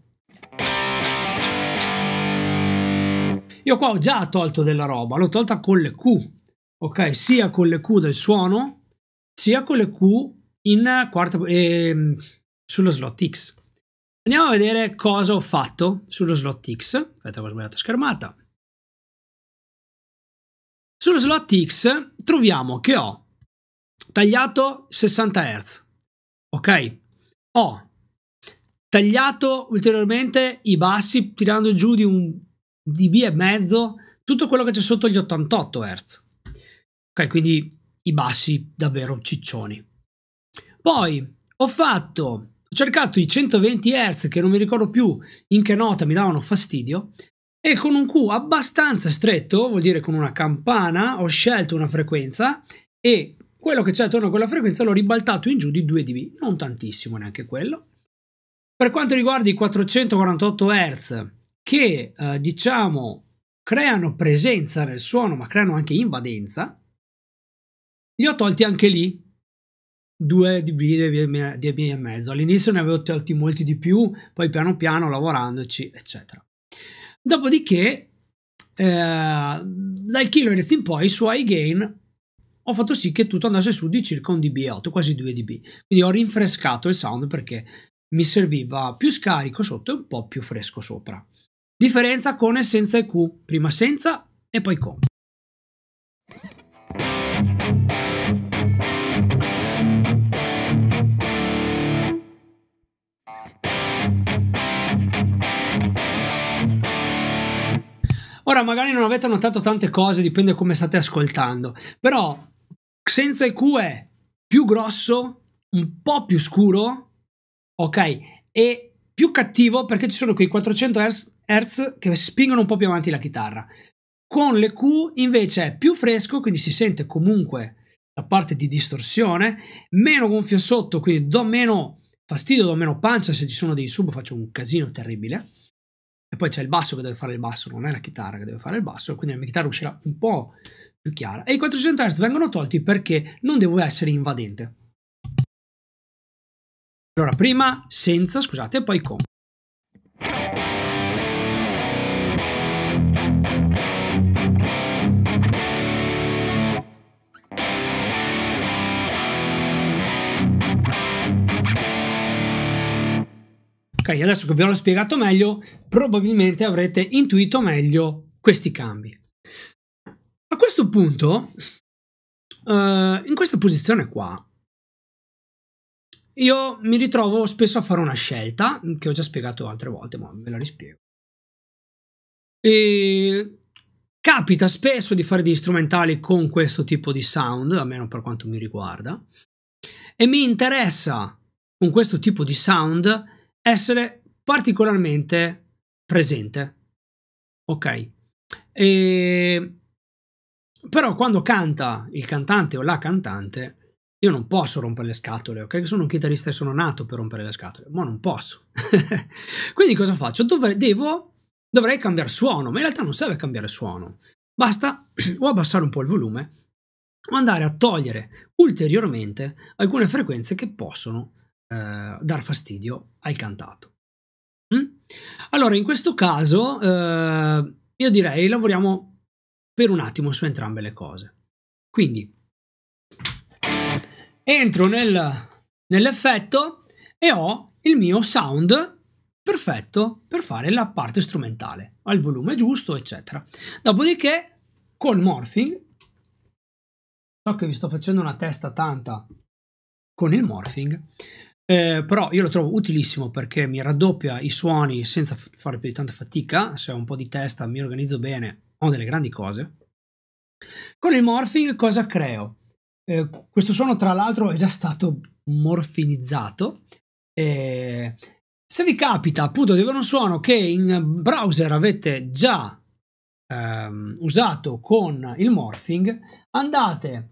S1: Io qua ho già tolto della roba, l'ho tolta con le Q, ok? Sia con le Q del suono, sia con le Q in quarta, eh, sullo slot X. Andiamo a vedere cosa ho fatto sullo slot X. Aspetta, ho sbagliato schermata. Sullo slot X troviamo che ho tagliato sessanta hertz, ok? Ho tagliato ulteriormente i bassi tirando giù di un dB e mezzo tutto quello che c'è sotto gli ottantotto hertz, ok? Quindi i bassi davvero ciccioni. Poi ho fatto, ho cercato i centoventi hertz che non mi ricordo più in che nota mi davano fastidio, e con un Q abbastanza stretto, vuol dire con una campana, ho scelto una frequenza e quello che c'è attorno a quella frequenza l'ho ribaltato in giù di due dB, non tantissimo neanche quello. Per quanto riguarda i quattrocentoquarantotto hertz, che eh, diciamo creano presenza nel suono ma creano anche invadenza, li ho tolti anche lì due dB e mezzo. All'inizio ne avevo tolti molti di più, poi piano piano lavorandoci eccetera. Dopodiché eh, dal kilohertz in poi su high gain ho fatto sì che tutto andasse su di circa un dB e otto, quasi due dB. Quindi ho rinfrescato il sound perché mi serviva più scarico sotto e un po' più fresco sopra. Differenza con e senza E Q, prima senza e poi con. Ora magari non avete notato tante cose, dipende come state ascoltando, però senza E Q è più grosso, un po' più scuro, ok, e più cattivo perché ci sono quei quattrocento hertz che spingono un po' più avanti la chitarra. Con l'E Q invece è più fresco, quindi si sente comunque la parte di distorsione, meno gonfio sotto, quindi do meno fastidio, do meno pancia, se ci sono dei sub faccio un casino terribile. E poi c'è il basso che deve fare il basso, non è la chitarra che deve fare il basso, quindi la mia chitarra uscirà un po' più chiara. E i quattrocento hertz vengono tolti perché non devo essere invadente. Allora, prima senza, scusate, e poi con. Ok, adesso che ve l'ho spiegato meglio, probabilmente avrete intuito meglio questi cambi. A questo punto, uh, in questa posizione qua, io mi ritrovo spesso a fare una scelta, che ho già spiegato altre volte, ma ve la rispiego. E capita spesso di fare degli strumentali con questo tipo di sound, almeno per quanto mi riguarda, e mi interessa con questo tipo di sound essere particolarmente presente, ok? E... però quando canta il cantante o la cantante, io non posso rompere le scatole, ok? Sono un chitarrista e sono nato per rompere le scatole, ma non posso. Quindi cosa faccio? Dove devo, dovrei cambiare suono, ma in realtà non serve cambiare suono, basta o abbassare un po' il volume o andare a togliere ulteriormente alcune frequenze che possono Eh, dar fastidio al cantato. Mm? Allora, in questo caso eh, io direi lavoriamo per un attimo su entrambe le cose. Quindi entro nel, nell'effetto e ho il mio sound perfetto per fare la parte strumentale, al volume giusto, eccetera. Dopodiché col morphing, so che vi sto facendo una testa tanta con il morphing, Eh, però io lo trovo utilissimo perché mi raddoppia i suoni senza fare più di tanta fatica. Se ho un po' di testa, mi organizzo bene, ho delle grandi cose. Con il morphing cosa creo? Eh, questo suono tra l'altro è già stato morfinizzato. Eh, se vi capita appunto di avere un suono che in browser avete già ehm, usato con il morphing, andate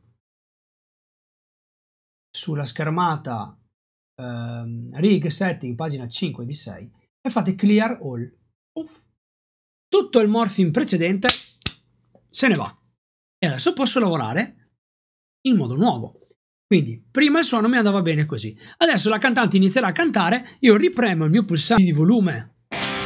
S1: sulla schermata Uh, rig setting pagina cinque di sei e fate clear all. Uff. Tutto il morphing precedente se ne va e adesso posso lavorare in modo nuovo. Quindi prima il suono mi andava bene così, adesso la cantante inizierà a cantare, io ripremo il mio pulsante di volume.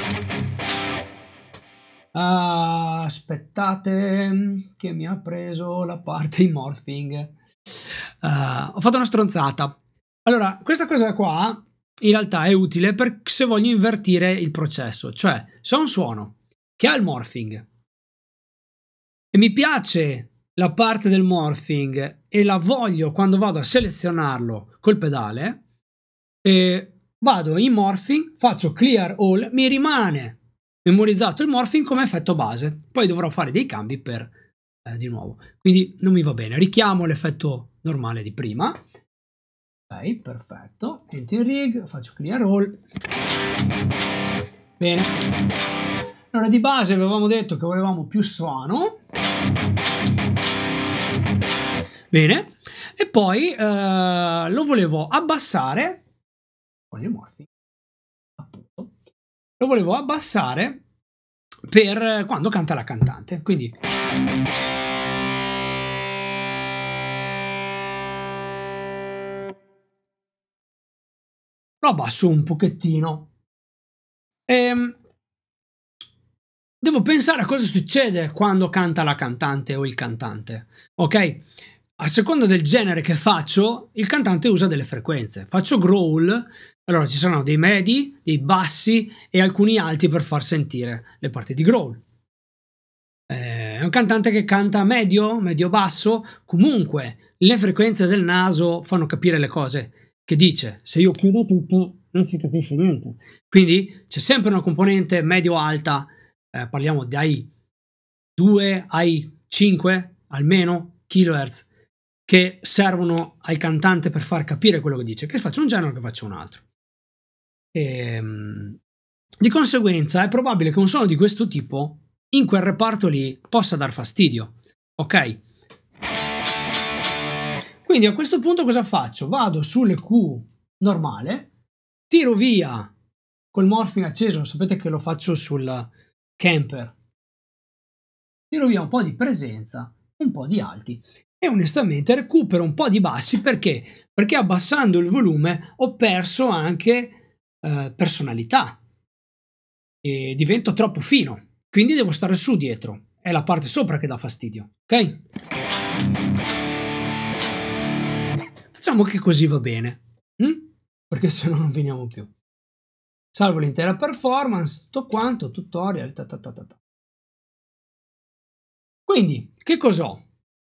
S1: Uh, aspettate che mi ha preso la parte di morphing. Uh, ho fatto una stronzata. Allora, questa cosa qua in realtà è utile per se voglio invertire il processo, cioè se ho un suono che ha il morphing e mi piace la parte del morphing e la voglio quando vado a selezionarlo col pedale, e vado in morphing, faccio clear all, mi rimane memorizzato il morphing come effetto base, poi dovrò fare dei cambi per eh, di nuovo, quindi non mi va bene, richiamo l'effetto normale di prima. Ok, perfetto. Entro in rig, faccio clear all. Bene. Allora, di base avevamo detto che volevamo più suono. Bene. E poi eh, lo volevo abbassare con il morphing. Appunto. Lo volevo abbassare per quando canta la cantante. Quindi lo abbasso un pochettino. Ehm, devo pensare a cosa succede quando canta la cantante o il cantante. Ok? A seconda del genere che faccio, il cantante usa delle frequenze. Faccio growl, allora ci saranno dei medi, dei bassi e alcuni alti per far sentire le parti di growl. Eh, è un cantante che canta medio, medio-basso, comunque le frequenze del naso fanno capire le cose che dice. Se io chiudo tutto non si capisce niente, quindi c'è sempre una componente medio-alta, eh, parliamo dai due ai cinque almeno kilohertz che servono al cantante per far capire quello che dice, che faccia un genere o che faccia un altro. E, di conseguenza è probabile che un suono di questo tipo in quel reparto lì possa dar fastidio, ok? Quindi a questo punto cosa faccio? Vado sulle Q normale, tiro via col morphing acceso, sapete che lo faccio sul camper, tiro via un po' di presenza, un po' di alti e onestamente recupero un po' di bassi. Perché? Perché abbassando il volume ho perso anche eh, personalità e divento troppo fino, quindi devo stare su dietro, è la parte sopra che dà fastidio, ok? Facciamo che così va bene, hm? Perché se no non finiamo più. Salvo l'intera performance, tutto quanto, tutorial, ta ta ta ta ta. Quindi, che cos'ho?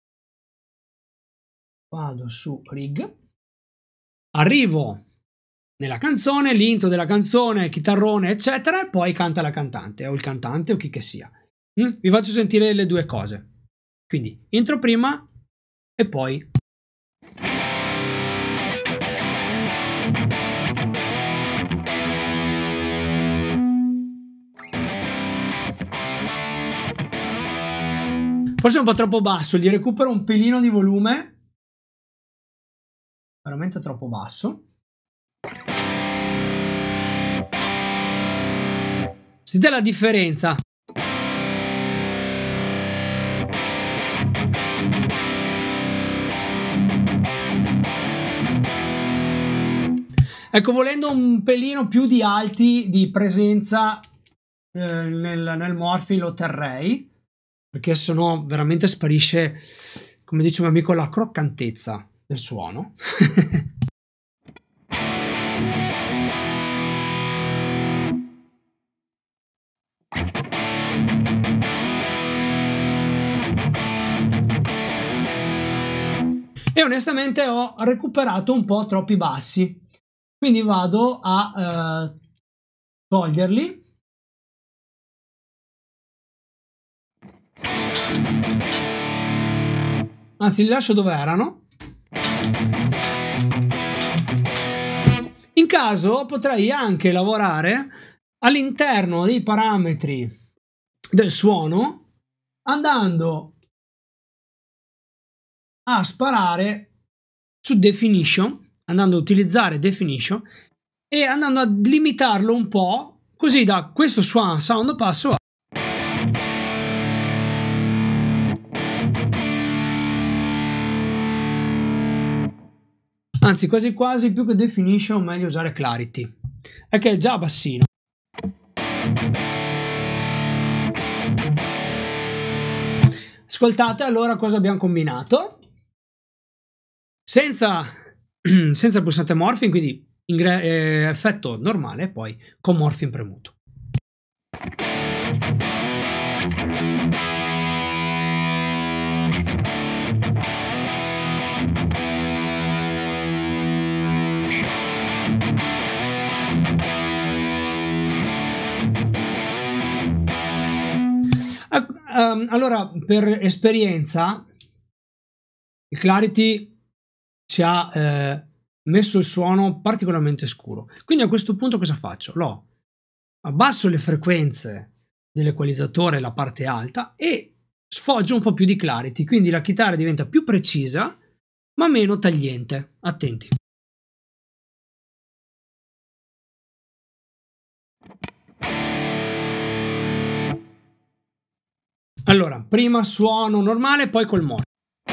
S1: Vado su rig, arrivo nella canzone, l'intro della canzone, chitarrone, eccetera, e poi canta la cantante, o il cantante, o chi che sia. Mm? Vi faccio sentire le due cose. Quindi, intro prima, e poi... Forse è un po' troppo basso, gli recupero un pelino di volume. Veramente troppo basso. Sentite la differenza. Ecco, volendo un pelino più di alti di presenza eh, nel, nel morphing lo terrei, perché sennò veramente sparisce, come dice un mio amico, la croccantezza del suono. E onestamente ho recuperato un po' troppi bassi, quindi vado a eh, toglierli. Anzi, li lascio dove erano. In caso potrei anche lavorare all'interno dei parametri del suono, andando a sparare su definition, andando a utilizzare definition e andando a limitarlo un po', così da questo sound passo a... Anzi, quasi quasi più che definition meglio usare clarity, è che è già bassino. Ascoltate allora cosa abbiamo combinato. Senza, senza pulsante morphing, quindi eh, effetto normale, poi con morphing premuto. Um, allora, per esperienza, il Clarity ci ha eh, messo il suono particolarmente scuro. Quindi a questo punto cosa faccio? Lo abbasso le frequenze dell'equalizzatore, la parte alta, e sfoggio un po' più di Clarity. Quindi la chitarra diventa più precisa, ma meno tagliente. Attenti. Allora, prima suono normale, poi col mono.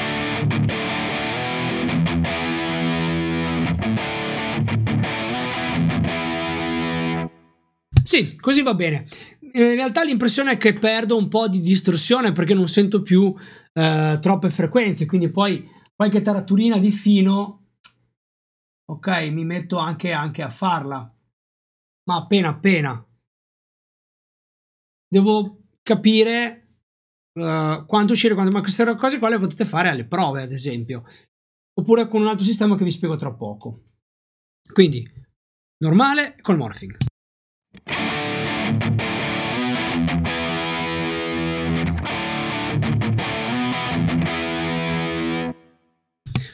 S1: Sì, così va bene. In realtà l'impressione è che perdo un po' di distorsione perché non sento più eh, troppe frequenze, quindi poi qualche taraturina di fino, ok, mi metto anche, anche a farla, ma appena appena. Devo capire Uh, quanto uscire, quando, ma queste cose qua le potete fare alle prove, ad esempio, oppure con un altro sistema che vi spiego tra poco. Quindi normale col morphing.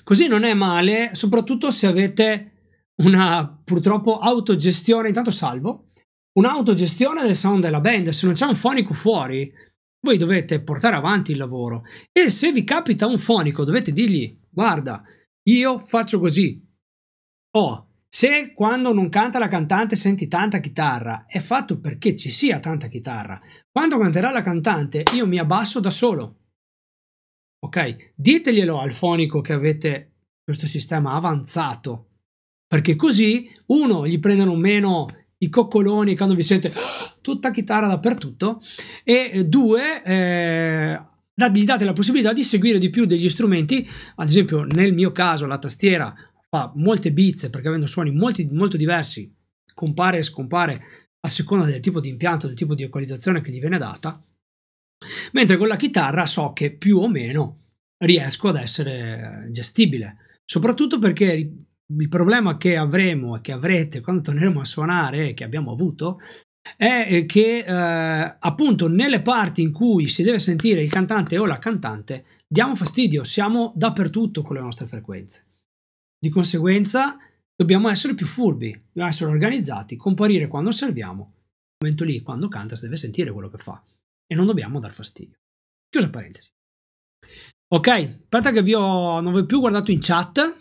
S1: Così non è male, soprattutto se avete una purtroppo autogestione. Intanto salvo un'autogestione del sound della band. Se non c'è un fonico fuori, voi dovete portare avanti il lavoro, e se vi capita un fonico dovete dirgli: guarda, io faccio così. Oh, se quando non canta la cantante senti tanta chitarra, è fatto perché ci sia tanta chitarra. Quando canterà la cantante io mi abbasso da solo. Ok? Diteglielo al fonico che avete questo sistema avanzato, perché così uno, gli prendono meno i coccoloni quando vi sente tutta chitarra dappertutto, e due, eh, gli date la possibilità di seguire di più degli strumenti. Ad esempio nel mio caso la tastiera fa molte bizze, perché avendo suoni molti, molto diversi, compare e scompare a seconda del tipo di impianto, del tipo di equalizzazione che gli viene data, mentre con la chitarra so che più o meno riesco ad essere gestibile, soprattutto perché il problema che avremo e che avrete quando torneremo a suonare, e che abbiamo avuto, è che eh, appunto nelle parti in cui si deve sentire il cantante o la cantante diamo fastidio, siamo dappertutto con le nostre frequenze. Di conseguenza dobbiamo essere più furbi, dobbiamo essere organizzati, comparire quando serviamo, nel momento lì quando canta si deve sentire quello che fa e non dobbiamo dar fastidio. Chiusa parentesi. Ok, aspetta che vi ho, non vi ho più guardato in chat.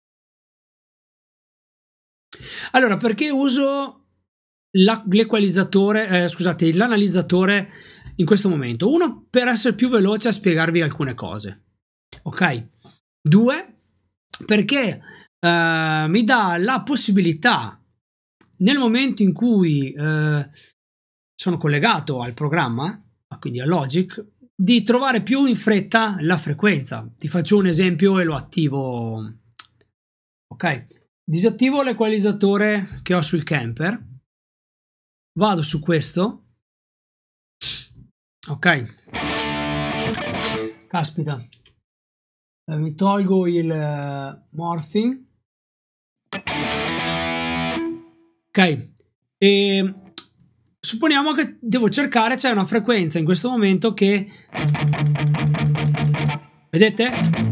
S1: Allora, perché uso l'equalizzatore, eh, scusate, l'analizzatore in questo momento? Uno, per essere più veloce a spiegarvi alcune cose. Ok? Due, perché eh, mi dà la possibilità, nel momento in cui eh, sono collegato al programma, quindi a Logic, di trovare più in fretta la frequenza. Ti faccio un esempio e lo attivo. Ok? Disattivo l'equalizzatore che ho sul camper, vado su questo. Ok, caspita, eh, mi tolgo il uh, morphing. Ok, e supponiamo che devo cercare, c'è una frequenza in questo momento che, vedete?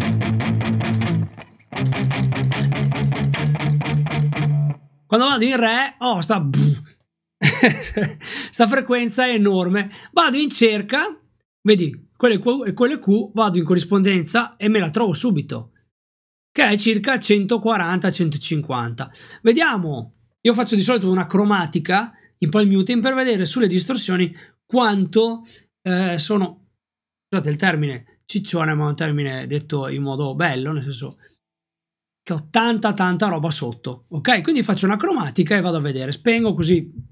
S1: Quando vado in re, oh, sta sta frequenza è enorme. Vado in cerca, vedi, quelle Q e quelle Q, vado in corrispondenza e me la trovo subito, che è circa centoquaranta centocinquanta. Vediamo, io faccio di solito una cromatica in palm muting per vedere sulle distorsioni quanto eh, sono, scusate il termine ciccione, ma è un termine detto in modo bello, nel senso che ho tanta tanta roba sotto. Ok, quindi faccio una cromatica e vado a vedere, spengo così.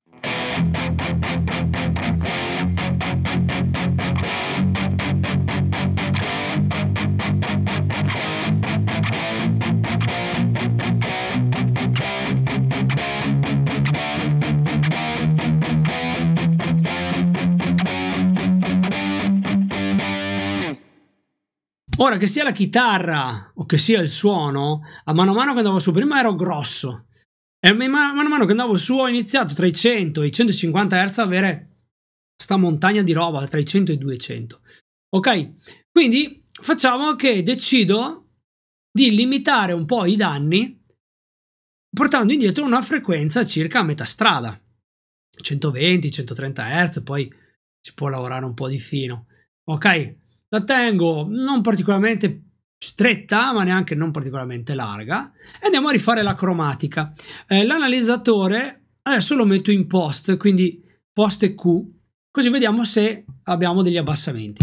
S1: Ora, che sia la chitarra o che sia il suono, a mano a mano che andavo su, prima ero grosso, e mano a mano che andavo su ho iniziato tra i cento e i centocinquanta hertz a avere sta montagna di roba tra i cento e i duecento. Ok, quindi facciamo che decido di limitare un po' i danni portando indietro una frequenza circa a metà strada, centoventi centotrenta hertz, poi si può lavorare un po' di fino. Ok, la tengo non particolarmente stretta ma neanche non particolarmente larga e andiamo a rifare la cromatica. Eh, l'analizzatore adesso lo metto in post, quindi post e Q, così vediamo se abbiamo degli abbassamenti.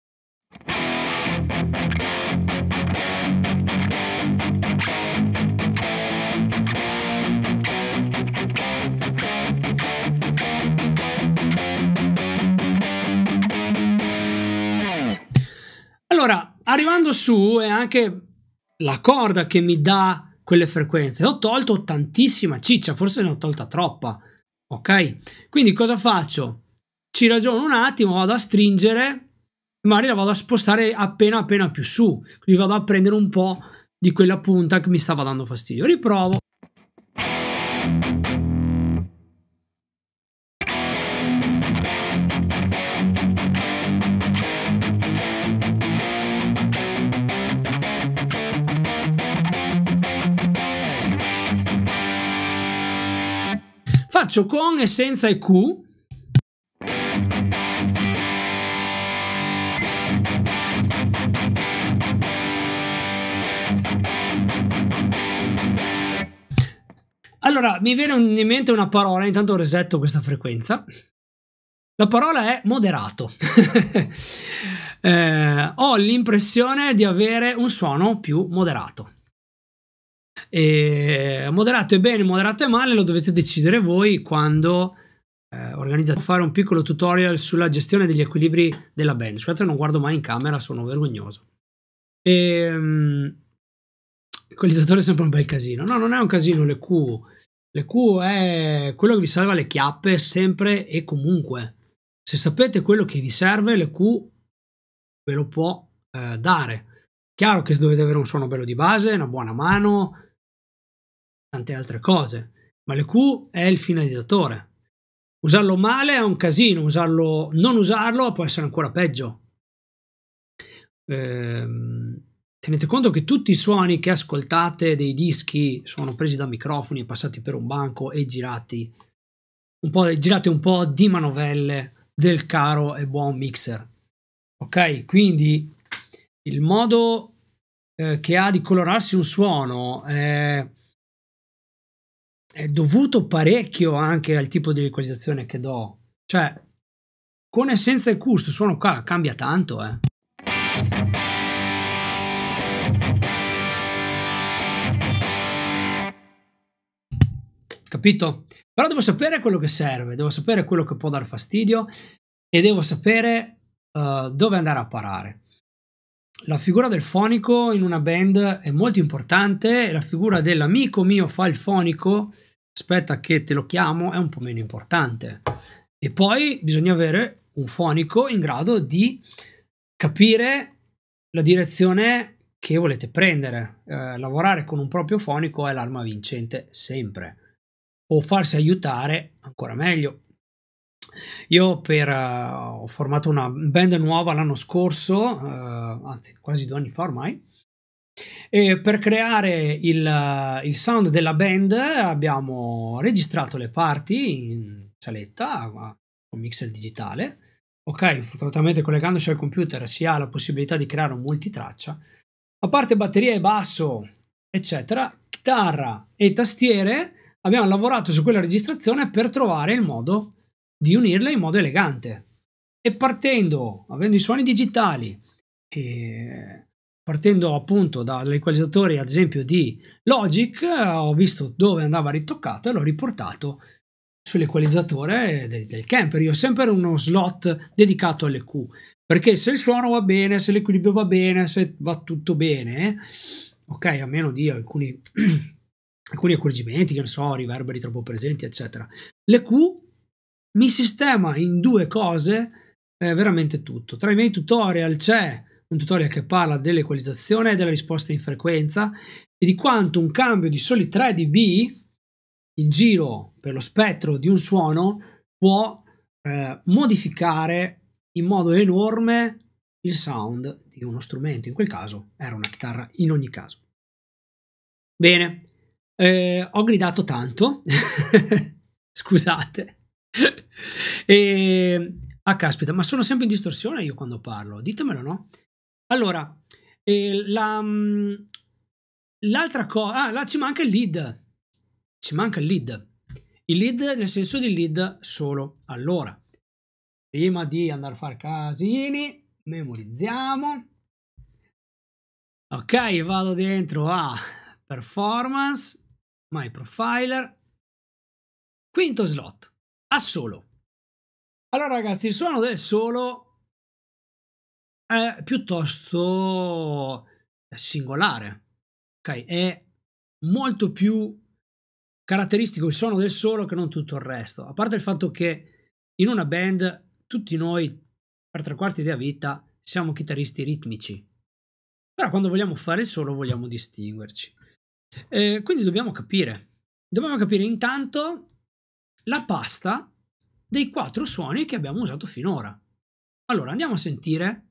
S1: Allora, arrivando su è anche la corda che mi dà quelle frequenze. Ho tolto tantissima ciccia, forse ne ho tolta troppa. Ok? Quindi cosa faccio? Ci ragiono un attimo, vado a stringere, magari la vado a spostare appena appena più su. Quindi vado a prendere un po' di quella punta che mi stava dando fastidio. Riprovo. Faccio con e senza E Q. Allora, mi viene in mente una parola, intanto resetto questa frequenza. La parola è moderato. eh, ho l'impressione di avere un suono più moderato. E moderato è bene, moderato è male, lo dovete decidere voi quando eh, organizzate. Fare un piccolo tutorial sulla gestione degli equilibri della band. Scusate, non guardo mai in camera, sono vergognoso. E, um, l'equalizzatore è sempre un bel casino. No, non è un casino l'E Q. L'E Q è quello che vi salva le chiappe sempre e comunque. Se sapete quello che vi serve, l'E Q ve lo può eh, dare. Chiaro che dovete avere un suono bello di base, una buona mano, tante altre cose, ma l'E Q è il finalizzatore. Usarlo male è un casino, usarlo, non usarlo può essere ancora peggio. Ehm, tenete conto che tutti i suoni che ascoltate dei dischi sono presi da microfoni e passati per un banco e girati un po', girate un po' di manovelle del caro e buon mixer. Ok, quindi il modo eh, che ha di colorarsi un suono è, è dovuto parecchio anche al tipo di equalizzazione che do. Cioè, con e senza E Q, questo suono qua cambia tanto, eh. Capito? Però devo sapere quello che serve, devo sapere quello che può dar fastidio e devo sapere uh, dove andare a parare. La figura del fonico in una band è molto importante e la figura dell'amico mio fa il fonico, aspetta che te lo chiamo, è un po' meno importante. E poi bisogna avere un fonico in grado di capire la direzione che volete prendere. Eh, lavorare con un proprio fonico è l'arma vincente sempre. O farsi aiutare ancora meglio. Io per, uh, ho formato una band nuova l'anno scorso, uh, anzi quasi due anni fa ormai, e per creare il, uh, il sound della band abbiamo registrato le parti in saletta con mixer digitale. Ok, fortunatamente collegandosi al computer si ha la possibilità di creare un multitraccia. A parte batteria e basso, eccetera, chitarra e tastiere, abbiamo lavorato su quella registrazione per trovare il modo di unirle in modo elegante. E partendo, avendo i suoni digitali, e partendo appunto dagli equalizzatori, ad esempio di Logic, ho visto dove andava ritoccato e l'ho riportato sull'equalizzatore del, del camper. Io ho sempre uno slot dedicato alle Q, perché se il suono va bene, se l'equilibrio va bene, se va tutto bene, ok, a meno di alcuni alcuni accorgimenti, che ne so, riverberi troppo presenti, eccetera. Le Q mi sistema in due cose eh, veramente tutto. Tra i miei tutorial c'è un tutorial che parla dell'equalizzazione e della risposta in frequenza e di quanto un cambio di soli tre decibel in giro per lo spettro di un suono può eh, modificare in modo enorme il sound di uno strumento. In quel caso era una chitarra in ogni caso. Bene. Eh, ho gridato tanto, scusate. E, ah, caspita, ma sono sempre in distorsione io quando parlo, ditemelo, no? Allora, eh, la, l'altra cosa, ah, là ci manca il lead, ci manca il lead, il lead nel senso di lead solo. Allora, prima di andare a fare casini, memorizziamo. Ok, vado dentro a performance, my profiler, quinto slot, assolo. Allora ragazzi, il suono del solo è piuttosto singolare, ok? È molto più caratteristico il suono del solo che non tutto il resto, a parte il fatto che in una band tutti noi per tre quarti della vita siamo chitarristi ritmici, però quando vogliamo fare il solo vogliamo distinguerci. Eh, quindi dobbiamo capire, dobbiamo capire intanto la pasta dei quattro suoni che abbiamo usato finora. Allora andiamo a sentire,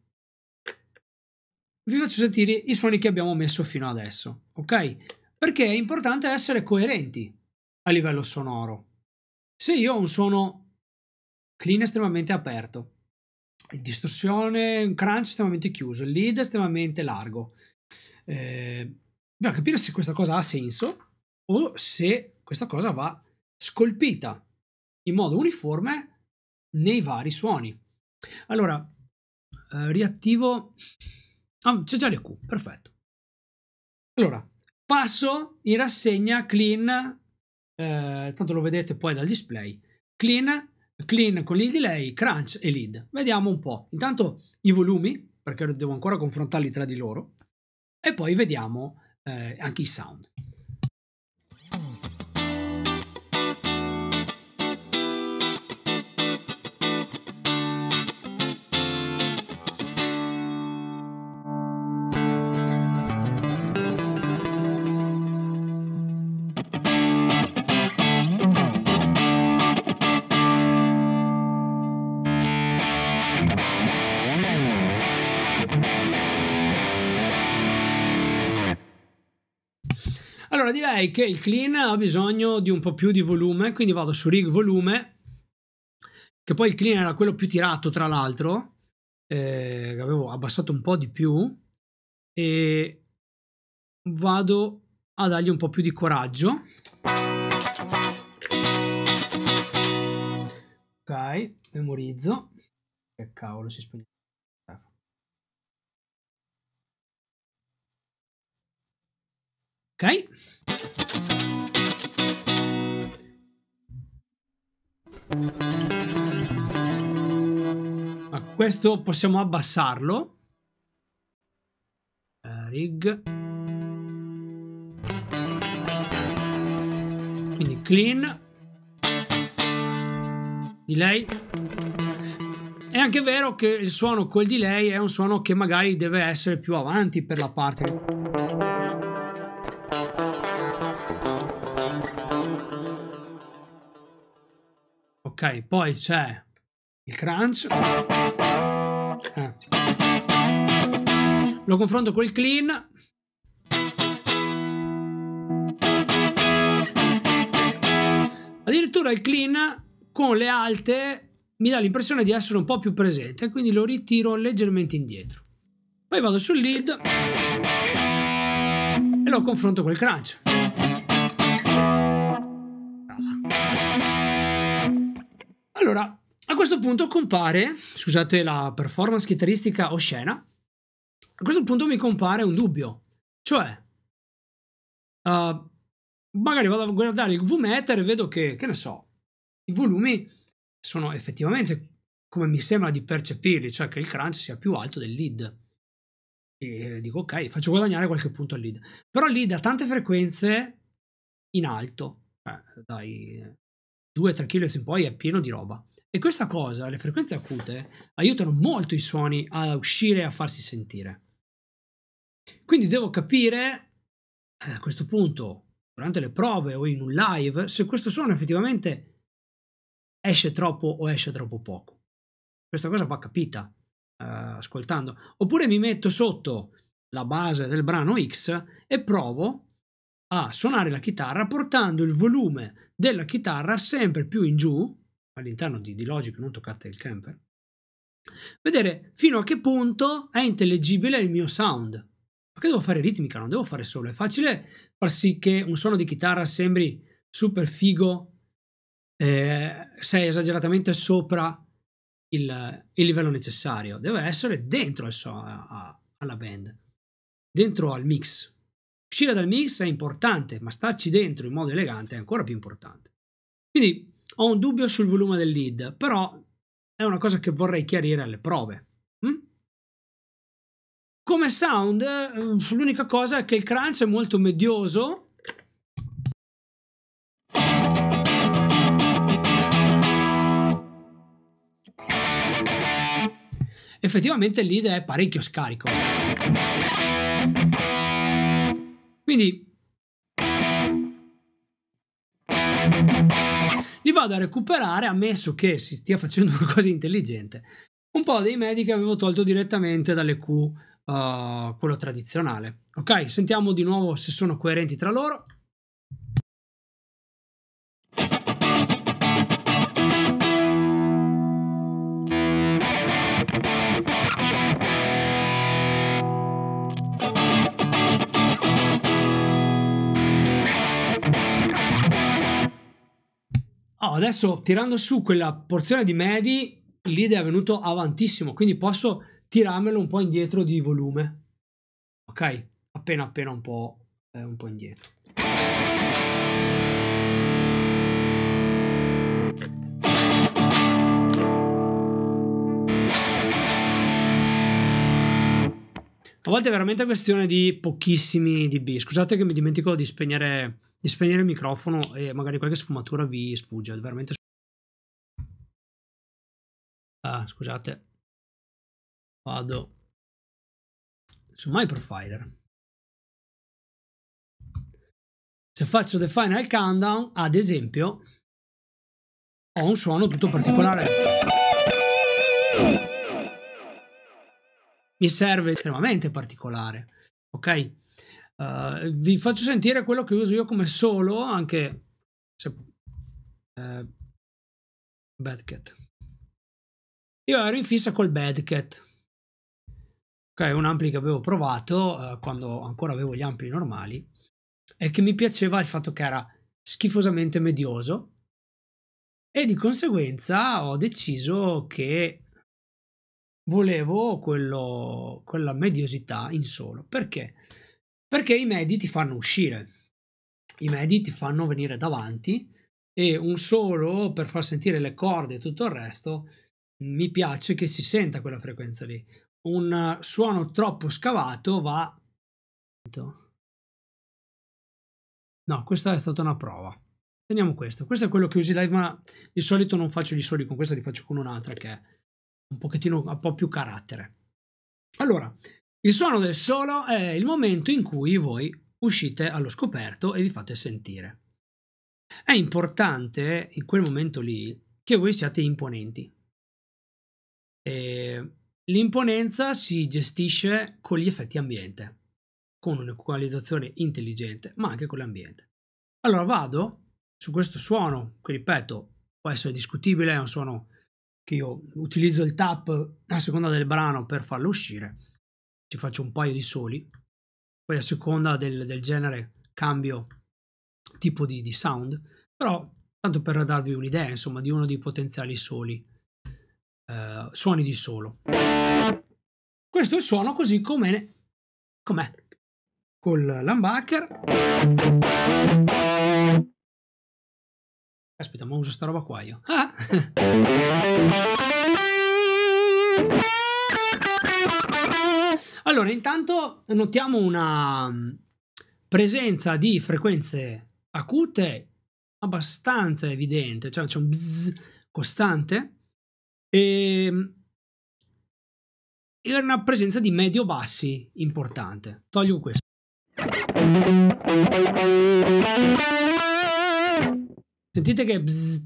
S1: vi faccio sentire i suoni che abbiamo messo fino adesso, ok? Perché è importante essere coerenti a livello sonoro. Se io ho un suono clean estremamente aperto, il distorsione, un crunch estremamente chiuso, il lead estremamente largo, eh, bisogna capire se questa cosa ha senso o se questa cosa va scolpita in modo uniforme nei vari suoni. Allora, eh, riattivo... Ah, c'è già le Q, perfetto. Allora, passo in rassegna clean, eh, tanto lo vedete poi dal display, clean, clean con il delay, crunch e lead. Vediamo un po'. Intanto i volumi, perché devo ancora confrontarli tra di loro, e poi vediamo eh, anche i sound. Allora direi che il clean ha bisogno di un po' più di volume, quindi vado su rig volume, che poi il clean era quello più tirato tra l'altro, eh, avevo abbassato un po' di più e vado a dargli un po' più di coraggio. Ok, memorizzo. Che cavolo si spegne. Ok. Ma questo possiamo abbassarlo. Uh, rig. Quindi clean. Delay. È anche vero che il suono col delay è un suono che magari deve essere più avanti per la parte. Ok, poi c'è il crunch. Eh. Lo confronto col clean. Addirittura il clean con le alte mi dà l'impressione di essere un po' più presente, quindi lo ritiro leggermente indietro. Poi vado sul lead e lo confronto col crunch. Allora, a questo punto compare, scusate la performance chitarristica oscena, a questo punto mi compare un dubbio, cioè uh, magari vado a guardare il V-meter e vedo che, che ne so, i volumi sono effettivamente come mi sembra di percepirli, cioè che il crunch sia più alto del lead. E dico ok, faccio guadagnare qualche punto al lead. Però il lead ha tante frequenze in alto, eh, dai due tre kHz in poi è pieno di roba. E questa cosa, le frequenze acute, aiutano molto i suoni a uscire e a farsi sentire. Quindi devo capire, eh, a questo punto, durante le prove o in un live, se questo suono effettivamente esce troppo o esce troppo poco. Questa cosa va capita eh, ascoltando. Oppure mi metto sotto la base del brano X e provo a suonare la chitarra portando il volume della chitarra sempre più in giù all'interno di, di Logic, non toccate il camper, vedere fino a che punto è intellegibile il mio sound, perché devo fare ritmica, non devo fare solo. È facile far sì che un suono di chitarra sembri super figo eh, sei esageratamente sopra il, il livello necessario. Deve essere dentro al so, a, a, alla band, dentro al mix. Uscire dal mix è importante, ma starci dentro in modo elegante è ancora più importante. Quindi ho un dubbio sul volume del lead, però è una cosa che vorrei chiarire alle prove. Mm? Come sound, l'unica cosa è che il crunch è molto medioso. Effettivamente il lead è parecchio scarico. Quindi li vado a recuperare, ammesso che si stia facendo una cosa intelligente. Un po' dei medi che avevo tolto direttamente dalle Q, uh, quello tradizionale. Ok, sentiamo di nuovo se sono coerenti tra loro. Oh, adesso tirando su quella porzione di medi, il lead è venuto avantissimo, quindi posso tirarmelo un po' indietro di volume. Ok? Appena appena un po', eh, un po' indietro. A volte è veramente questione di pochissimi dB. Scusate che mi dimentico di spegnere, di spegnere il microfono e magari qualche sfumatura vi sfugge. Veramente. Ah, scusate. Vado su My Profiler. Se faccio The Final Countdown, ad esempio, ho un suono tutto particolare. Mi serve estremamente particolare, ok? Uh, vi faccio sentire quello che uso io come solo, anche se uh, Bad Cat. Io ero in fissa col Bad Cat, ok? Un ampli che avevo provato uh, quando ancora avevo gli ampli normali e che mi piaceva il fatto che era schifosamente medioso e di conseguenza ho deciso che volevo quello, quella mediosità in solo. Perché? Perché i medi ti fanno uscire, i medi ti fanno venire davanti e un solo per far sentire le corde e tutto il resto mi piace che si senta quella frequenza lì. Un suono troppo scavato va... No, questa è stata una prova. Teniamo questo. Questo è quello che usi live, ma di solito non faccio gli soli con questa, li faccio con un'altra che è un pochettino, un po' più carattere. Allora, il suono del solo è il momento in cui voi uscite allo scoperto e vi fate sentire. È importante in quel momento lì che voi siate imponenti. L'imponenza si gestisce con gli effetti ambiente, con un'equalizzazione intelligente, ma anche con l'ambiente. Allora vado su questo suono, che ripeto, può essere discutibile, è un suono che io utilizzo il tap a seconda del brano per farlo uscire, ci faccio un paio di soli, poi a seconda del, del genere cambio tipo di, di sound, però tanto per darvi un'idea insomma di uno dei potenziali soli, eh, suoni di solo. Questo è il suono così com'è, com'è. Col l'humbucker. Aspetta, ma uso sta roba qua io. Ah. Allora, intanto notiamo una presenza di frequenze acute abbastanza evidente, cioè c'è un bzz costante e una presenza di medio-bassi importante. Toglio questo. Sentite che bzz.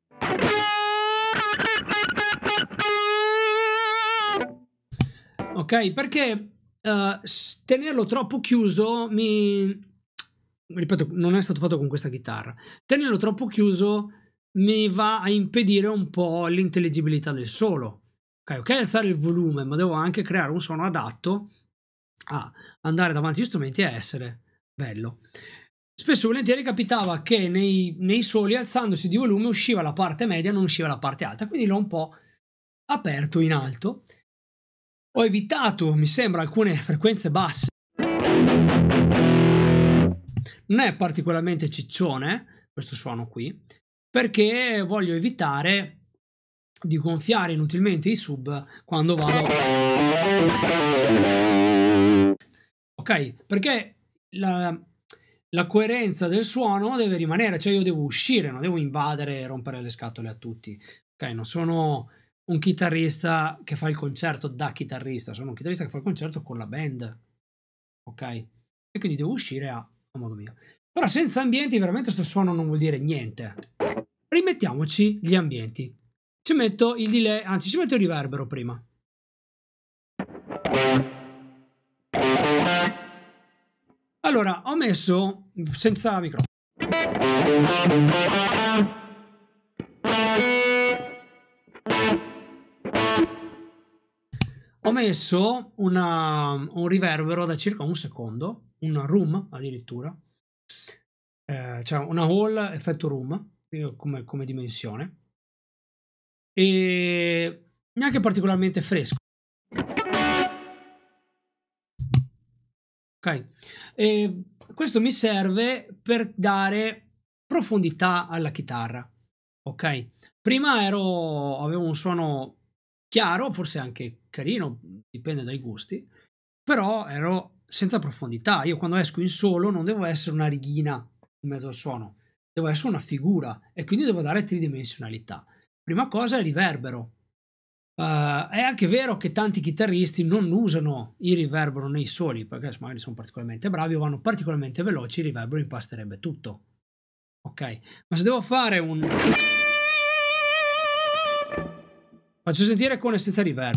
S1: Ok, perché uh, tenerlo troppo chiuso mi... ripeto, non è stato fatto con questa chitarra. Tenerlo troppo chiuso mi va a impedire un po' l'intelligibilità del solo. Ok, ok, alzare il volume, ma devo anche creare un suono adatto a andare davanti agli strumenti e essere bello. Spesso e volentieri capitava che nei, nei soli, alzandosi di volume, usciva la parte media, non usciva la parte alta, quindi l'ho un po' aperto in alto. Ho evitato, mi sembra, alcune frequenze basse. Non è particolarmente ciccione questo suono qui, perché voglio evitare di gonfiare inutilmente i sub quando vado. Ok, perché la, la coerenza del suono deve rimanere, cioè io devo uscire, non devo invadere e rompere le scatole a tutti. Ok, non sono un chitarrista che fa il concerto da chitarrista, sono un chitarrista che fa il concerto con la band. Ok, e quindi devo uscire a, a modo mio. Però senza ambienti veramente sto suono non vuol dire niente. Rimettiamoci gli ambienti. Ci metto il delay, anzi ci metto il riverbero prima. Allora, ho messo senza microfono. Ho messo una, un riverbero da circa un secondo, un room addirittura, eh, cioè una hall effetto room, come, come dimensione, e neanche particolarmente fresco. Ok, e questo mi serve per dare profondità alla chitarra. Ok, prima ero, avevo un suono chiaro, forse anche carino, dipende dai gusti, però ero senza profondità. Io quando esco in solo non devo essere una righina in mezzo al suono, devo essere una figura e quindi devo dare tridimensionalità. Prima cosa è riverbero. Uh, è anche vero che tanti chitarristi non usano il riverbero nei soli perché magari sono particolarmente bravi o vanno particolarmente veloci, il riverbero impasterebbe tutto. Ok, ma se devo fare un... faccio sentire con e senza riverbero.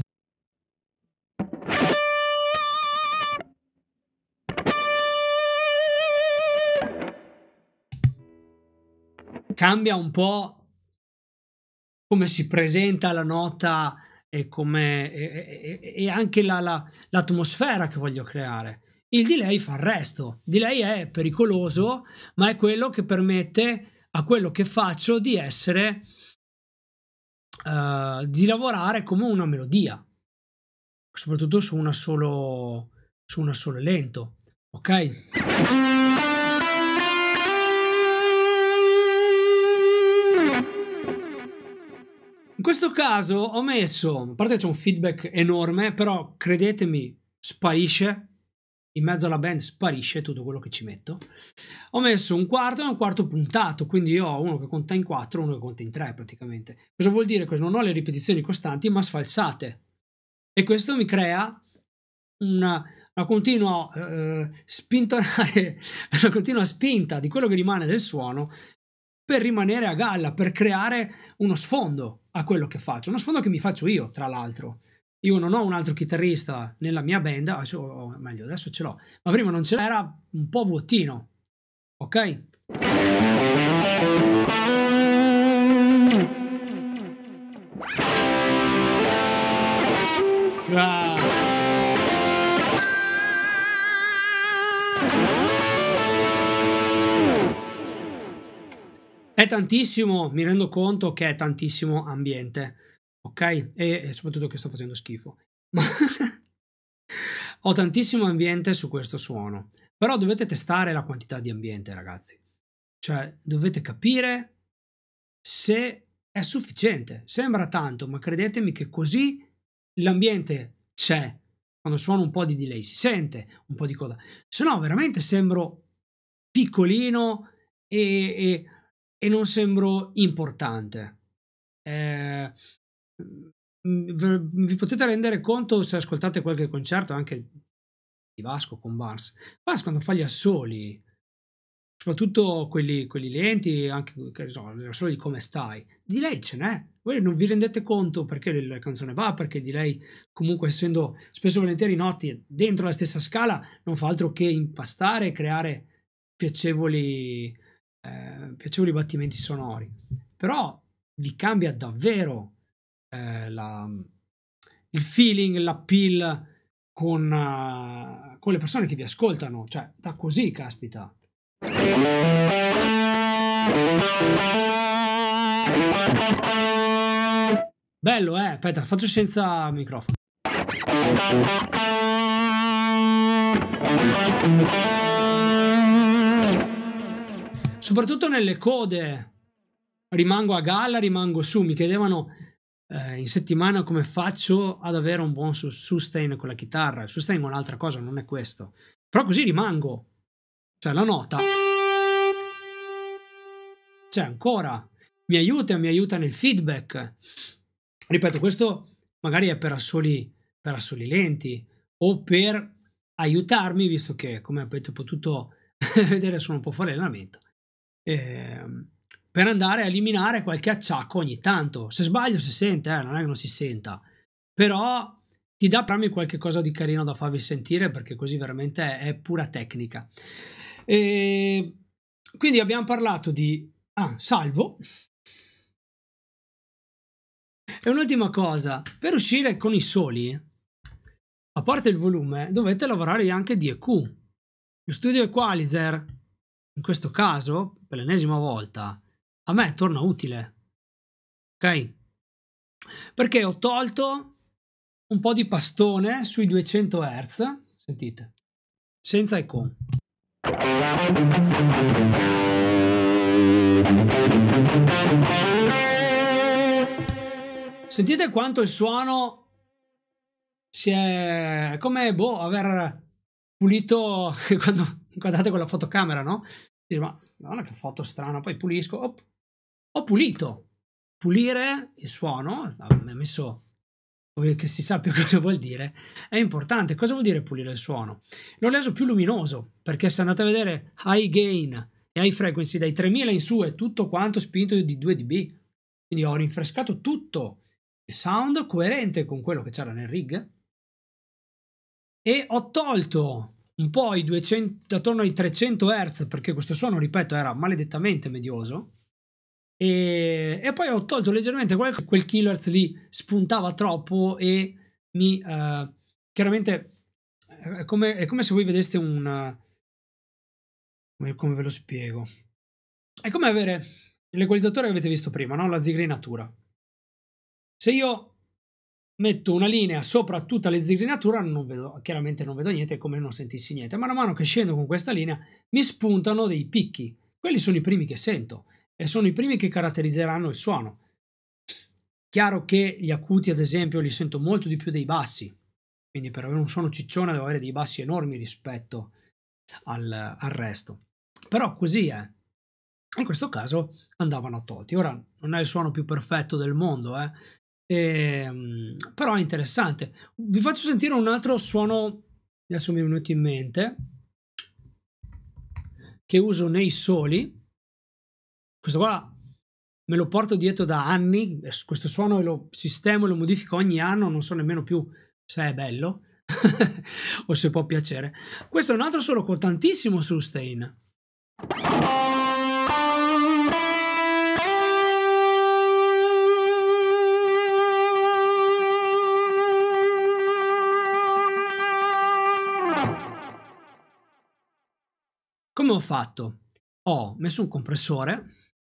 S1: Cambia un po' come si presenta la nota e, come, e, e, e anche la, la, l'atmosfera che voglio creare. Il delay fa il resto. Il delay è pericoloso, ma è quello che permette a quello che faccio di essere, uh, di lavorare come una melodia, soprattutto su una solo, su una solo lento. Ok? In questo caso ho messo, a parte che c'è un feedback enorme, però credetemi, sparisce, in mezzo alla band sparisce tutto quello che ci metto. Ho messo un quarto e un quarto puntato, quindi io ho uno che conta in quattro e uno che conta in tre praticamente. Cosa vuol dire? Che non ho le ripetizioni costanti ma sfalsate, e questo mi crea una, una continua eh, spintonare, una continua spinta di quello che rimane del suono per rimanere a galla, per creare uno sfondo a quello che faccio, uno sfondo che mi faccio io, tra l'altro. Io non ho un altro chitarrista nella mia band, adesso, o meglio adesso ce l'ho, ma prima non ce l'era, un po' vuotino, ok? Ah. È tantissimo, mi rendo conto che è tantissimo ambiente, ok? E, e soprattutto che sto facendo schifo. Ma ho tantissimo ambiente su questo suono, però dovete testare la quantità di ambiente, ragazzi. Cioè, dovete capire se è sufficiente. Sembra tanto, ma credetemi che così l'ambiente c'è. Quando suono un po' di delay si sente, un po' di coda. Se no, veramente sembro piccolino e... e e non sembro importante. Eh, vi potete rendere conto se ascoltate qualche concerto anche di Vasco con Bars. Bars quando fa gli assoli, soprattutto quelli, quelli lenti, anche che so, gli assoli di Come Stai, di lei ce n'è. Voi non vi rendete conto perché la canzone va, perché di lei comunque essendo spesso e volentieri noti dentro la stessa scala non fa altro che impastare e creare piacevoli Eh, piacevoli battimenti sonori, però vi cambia davvero eh, la, il feeling, l'appeal con, uh, con le persone che vi ascoltano, cioè da così, caspita. Bello, eh? Aspetta, faccio senza microfono. Soprattutto nelle code rimango a galla, rimango su. Mi chiedevano eh, in settimana come faccio ad avere un buon sustain con la chitarra. Il sustain è un'altra cosa, non è questo, però così rimango, cioè la nota c'è ancora, mi aiuta, mi aiuta nel feedback. Ripeto, questo magari è per assoli, per assoli lenti o per aiutarmi, visto che come avete potuto vedere sono un po' fuori allenamento, Eh, per andare a eliminare qualche acciacco ogni tanto. Se sbaglio si sente, eh, non è che non si senta, però ti dà proprio qualche cosa di carino da farvi sentire, perché così veramente è, è pura tecnica. E quindi abbiamo parlato di ah, salvo. E un'ultima cosa, per uscire con i soli, a parte il volume, dovete lavorare anche di E Q. Lo studio equalizer in questo caso, per l'ennesima volta, a me torna utile, ok? Perché ho tolto un po' di pastone sui duecento hertz, sentite, senza e con. Sentite quanto il suono si è come boh, aver pulito quando guardate con la fotocamera, no? Dici, ma guarda che foto strana, poi pulisco, op, ho pulito. Pulire il suono, mi ha messo che si sappia cosa vuol dire, è importante. Cosa vuol dire pulire il suono? L'ho reso più luminoso, perché se andate a vedere high gain e high frequency dai tremila in su è tutto quanto spinto di due decibel, quindi ho rinfrescato tutto il sound coerente con quello che c'era nel rig e ho tolto un po' i duecento, attorno ai trecento hertz, perché questo suono, ripeto, era maledettamente medioso. E, e poi ho tolto leggermente quel, quel kilohertz lì, spuntava troppo e mi uh, chiaramente è come, è come se voi vedeste un come, come ve lo spiego, è come avere l'equalizzatore che avete visto prima, no? La zigrinatura. Se io metto una linea sopra tutta le zigrinatura non vedo, chiaramente non vedo niente, è come non sentissi niente. Man mano che scendo con questa linea mi spuntano dei picchi, quelli sono i primi che sento e sono i primi che caratterizzeranno il suono. Chiaro che gli acuti, ad esempio, li sento molto di più dei bassi, quindi per avere un suono ciccione devo avere dei bassi enormi rispetto al, al resto. Però così è. In questo caso andavano tolti. Ora non è il suono più perfetto del mondo, eh? E, però è interessante. Vi faccio sentire un altro suono, adesso mi è venuto in mente, che uso nei soli. Questo qua me lo porto dietro da anni, questo suono lo sistemo e lo modifico ogni anno, non so nemmeno più se è bello o se può piacere. Questo è un altro suono con tantissimo sustain. Come ho fatto? Ho messo un compressore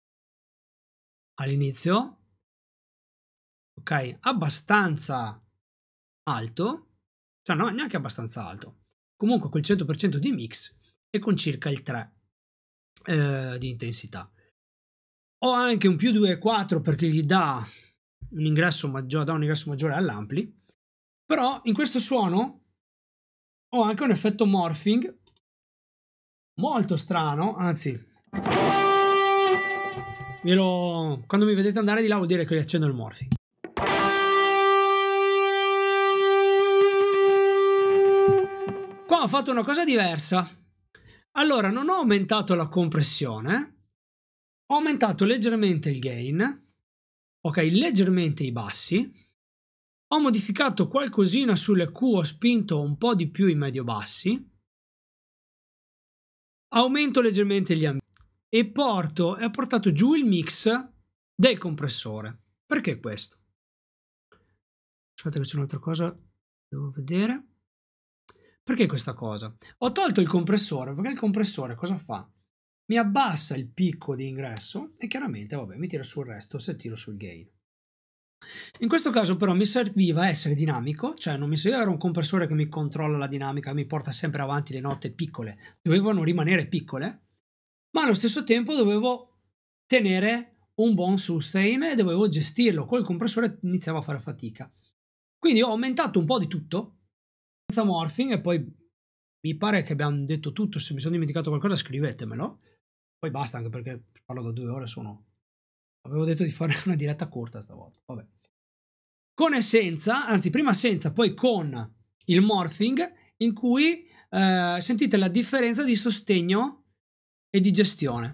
S1: all'inizio, ok, abbastanza alto, cioè no, neanche abbastanza alto, comunque col cento per cento di mix e con circa il tre eh, di intensità. Ho anche un più due virgola quattro perché gli dà un ingresso maggiore, dà un ingresso maggiore all'ampli, però in questo suono ho anche un effetto morphing molto strano, anzi ve lo, quando mi vedete andare di là vuol dire che riaccendo il morphing. Qua ho fatto una cosa diversa. Allora non ho aumentato la compressione, ho aumentato leggermente il gain, ok, leggermente i bassi, ho modificato qualcosina sulle Q, ho spinto un po' di più i medio bassi, aumento leggermente gli ambienti e porto e ho portato giù il mix del compressore. Perché questo? Aspetta che c'è un'altra cosa che devo vedere. Perché questa cosa? Ho tolto il compressore perché il compressore cosa fa? Mi abbassa il picco di ingresso e chiaramente vabbè mi tira sul resto se tiro sul gain. In questo caso però mi serviva essere dinamico, cioè non mi serviva avere un compressore che mi controlla la dinamica, mi porta sempre avanti le note piccole, dovevano rimanere piccole, ma allo stesso tempo dovevo tenere un buon sustain e dovevo gestirlo, col compressore iniziavo a fare fatica. Quindi ho aumentato un po' di tutto, senza morphing, e poi mi pare che abbiamo detto tutto. Se mi sono dimenticato qualcosa scrivetemelo, poi basta, anche perché parlo da due ore, sono avevo detto di fare una diretta corta stavolta, vabbè. Con e senza, anzi prima senza poi con il morphing, in cui eh, sentite la differenza di sostegno e di gestione.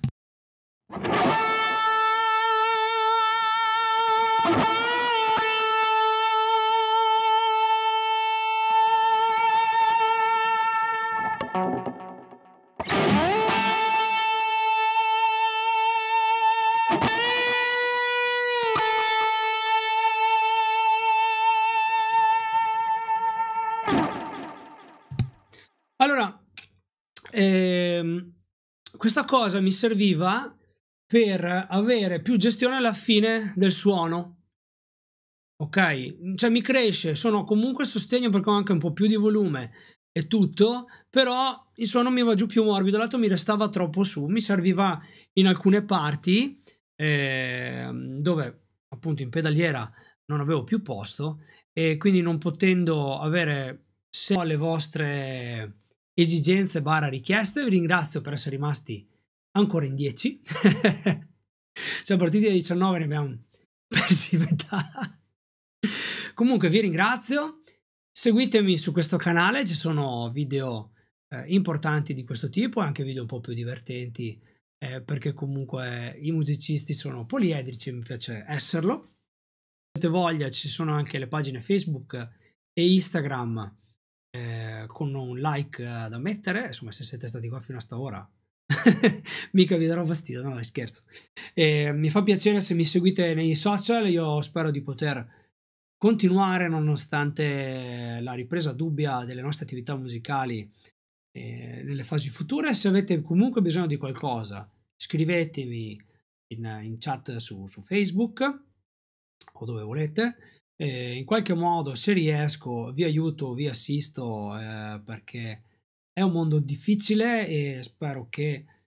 S1: Allora, ehm, questa cosa mi serviva per avere più gestione alla fine del suono. Ok, cioè mi cresce, sono comunque a sostegno perché ho anche un po' più di volume e tutto, però il suono mi va giù più morbido, l'altro mi restava troppo su, mi serviva in alcune parti eh, dove appunto in pedaliera non avevo più posto e quindi non potendo avere se le vostre esigenze barra richieste, vi ringrazio per essere rimasti ancora in dieci. Siamo partiti dai diciannove, ne abbiamo persi metà. Comunque vi ringrazio, seguitemi su questo canale, ci sono video eh, importanti di questo tipo, anche video un po' più divertenti, eh, perché comunque i musicisti sono poliedrici e mi piace esserlo. Se avete voglia ci sono anche le pagine Facebook e Instagram eh, con un like eh, da mettere, insomma se siete stati qua fino a stavolta mica vi darò fastidio, no, scherzo. E mi fa piacere se mi seguite nei social, io spero di poter continuare nonostante la ripresa dubbia delle nostre attività musicali eh, nelle fasi future. Se avete comunque bisogno di qualcosa, scrivetemi in, in chat su, su Facebook o dove volete. Eh, in qualche modo, se riesco, vi aiuto, vi assisto eh, perché è un mondo difficile e spero che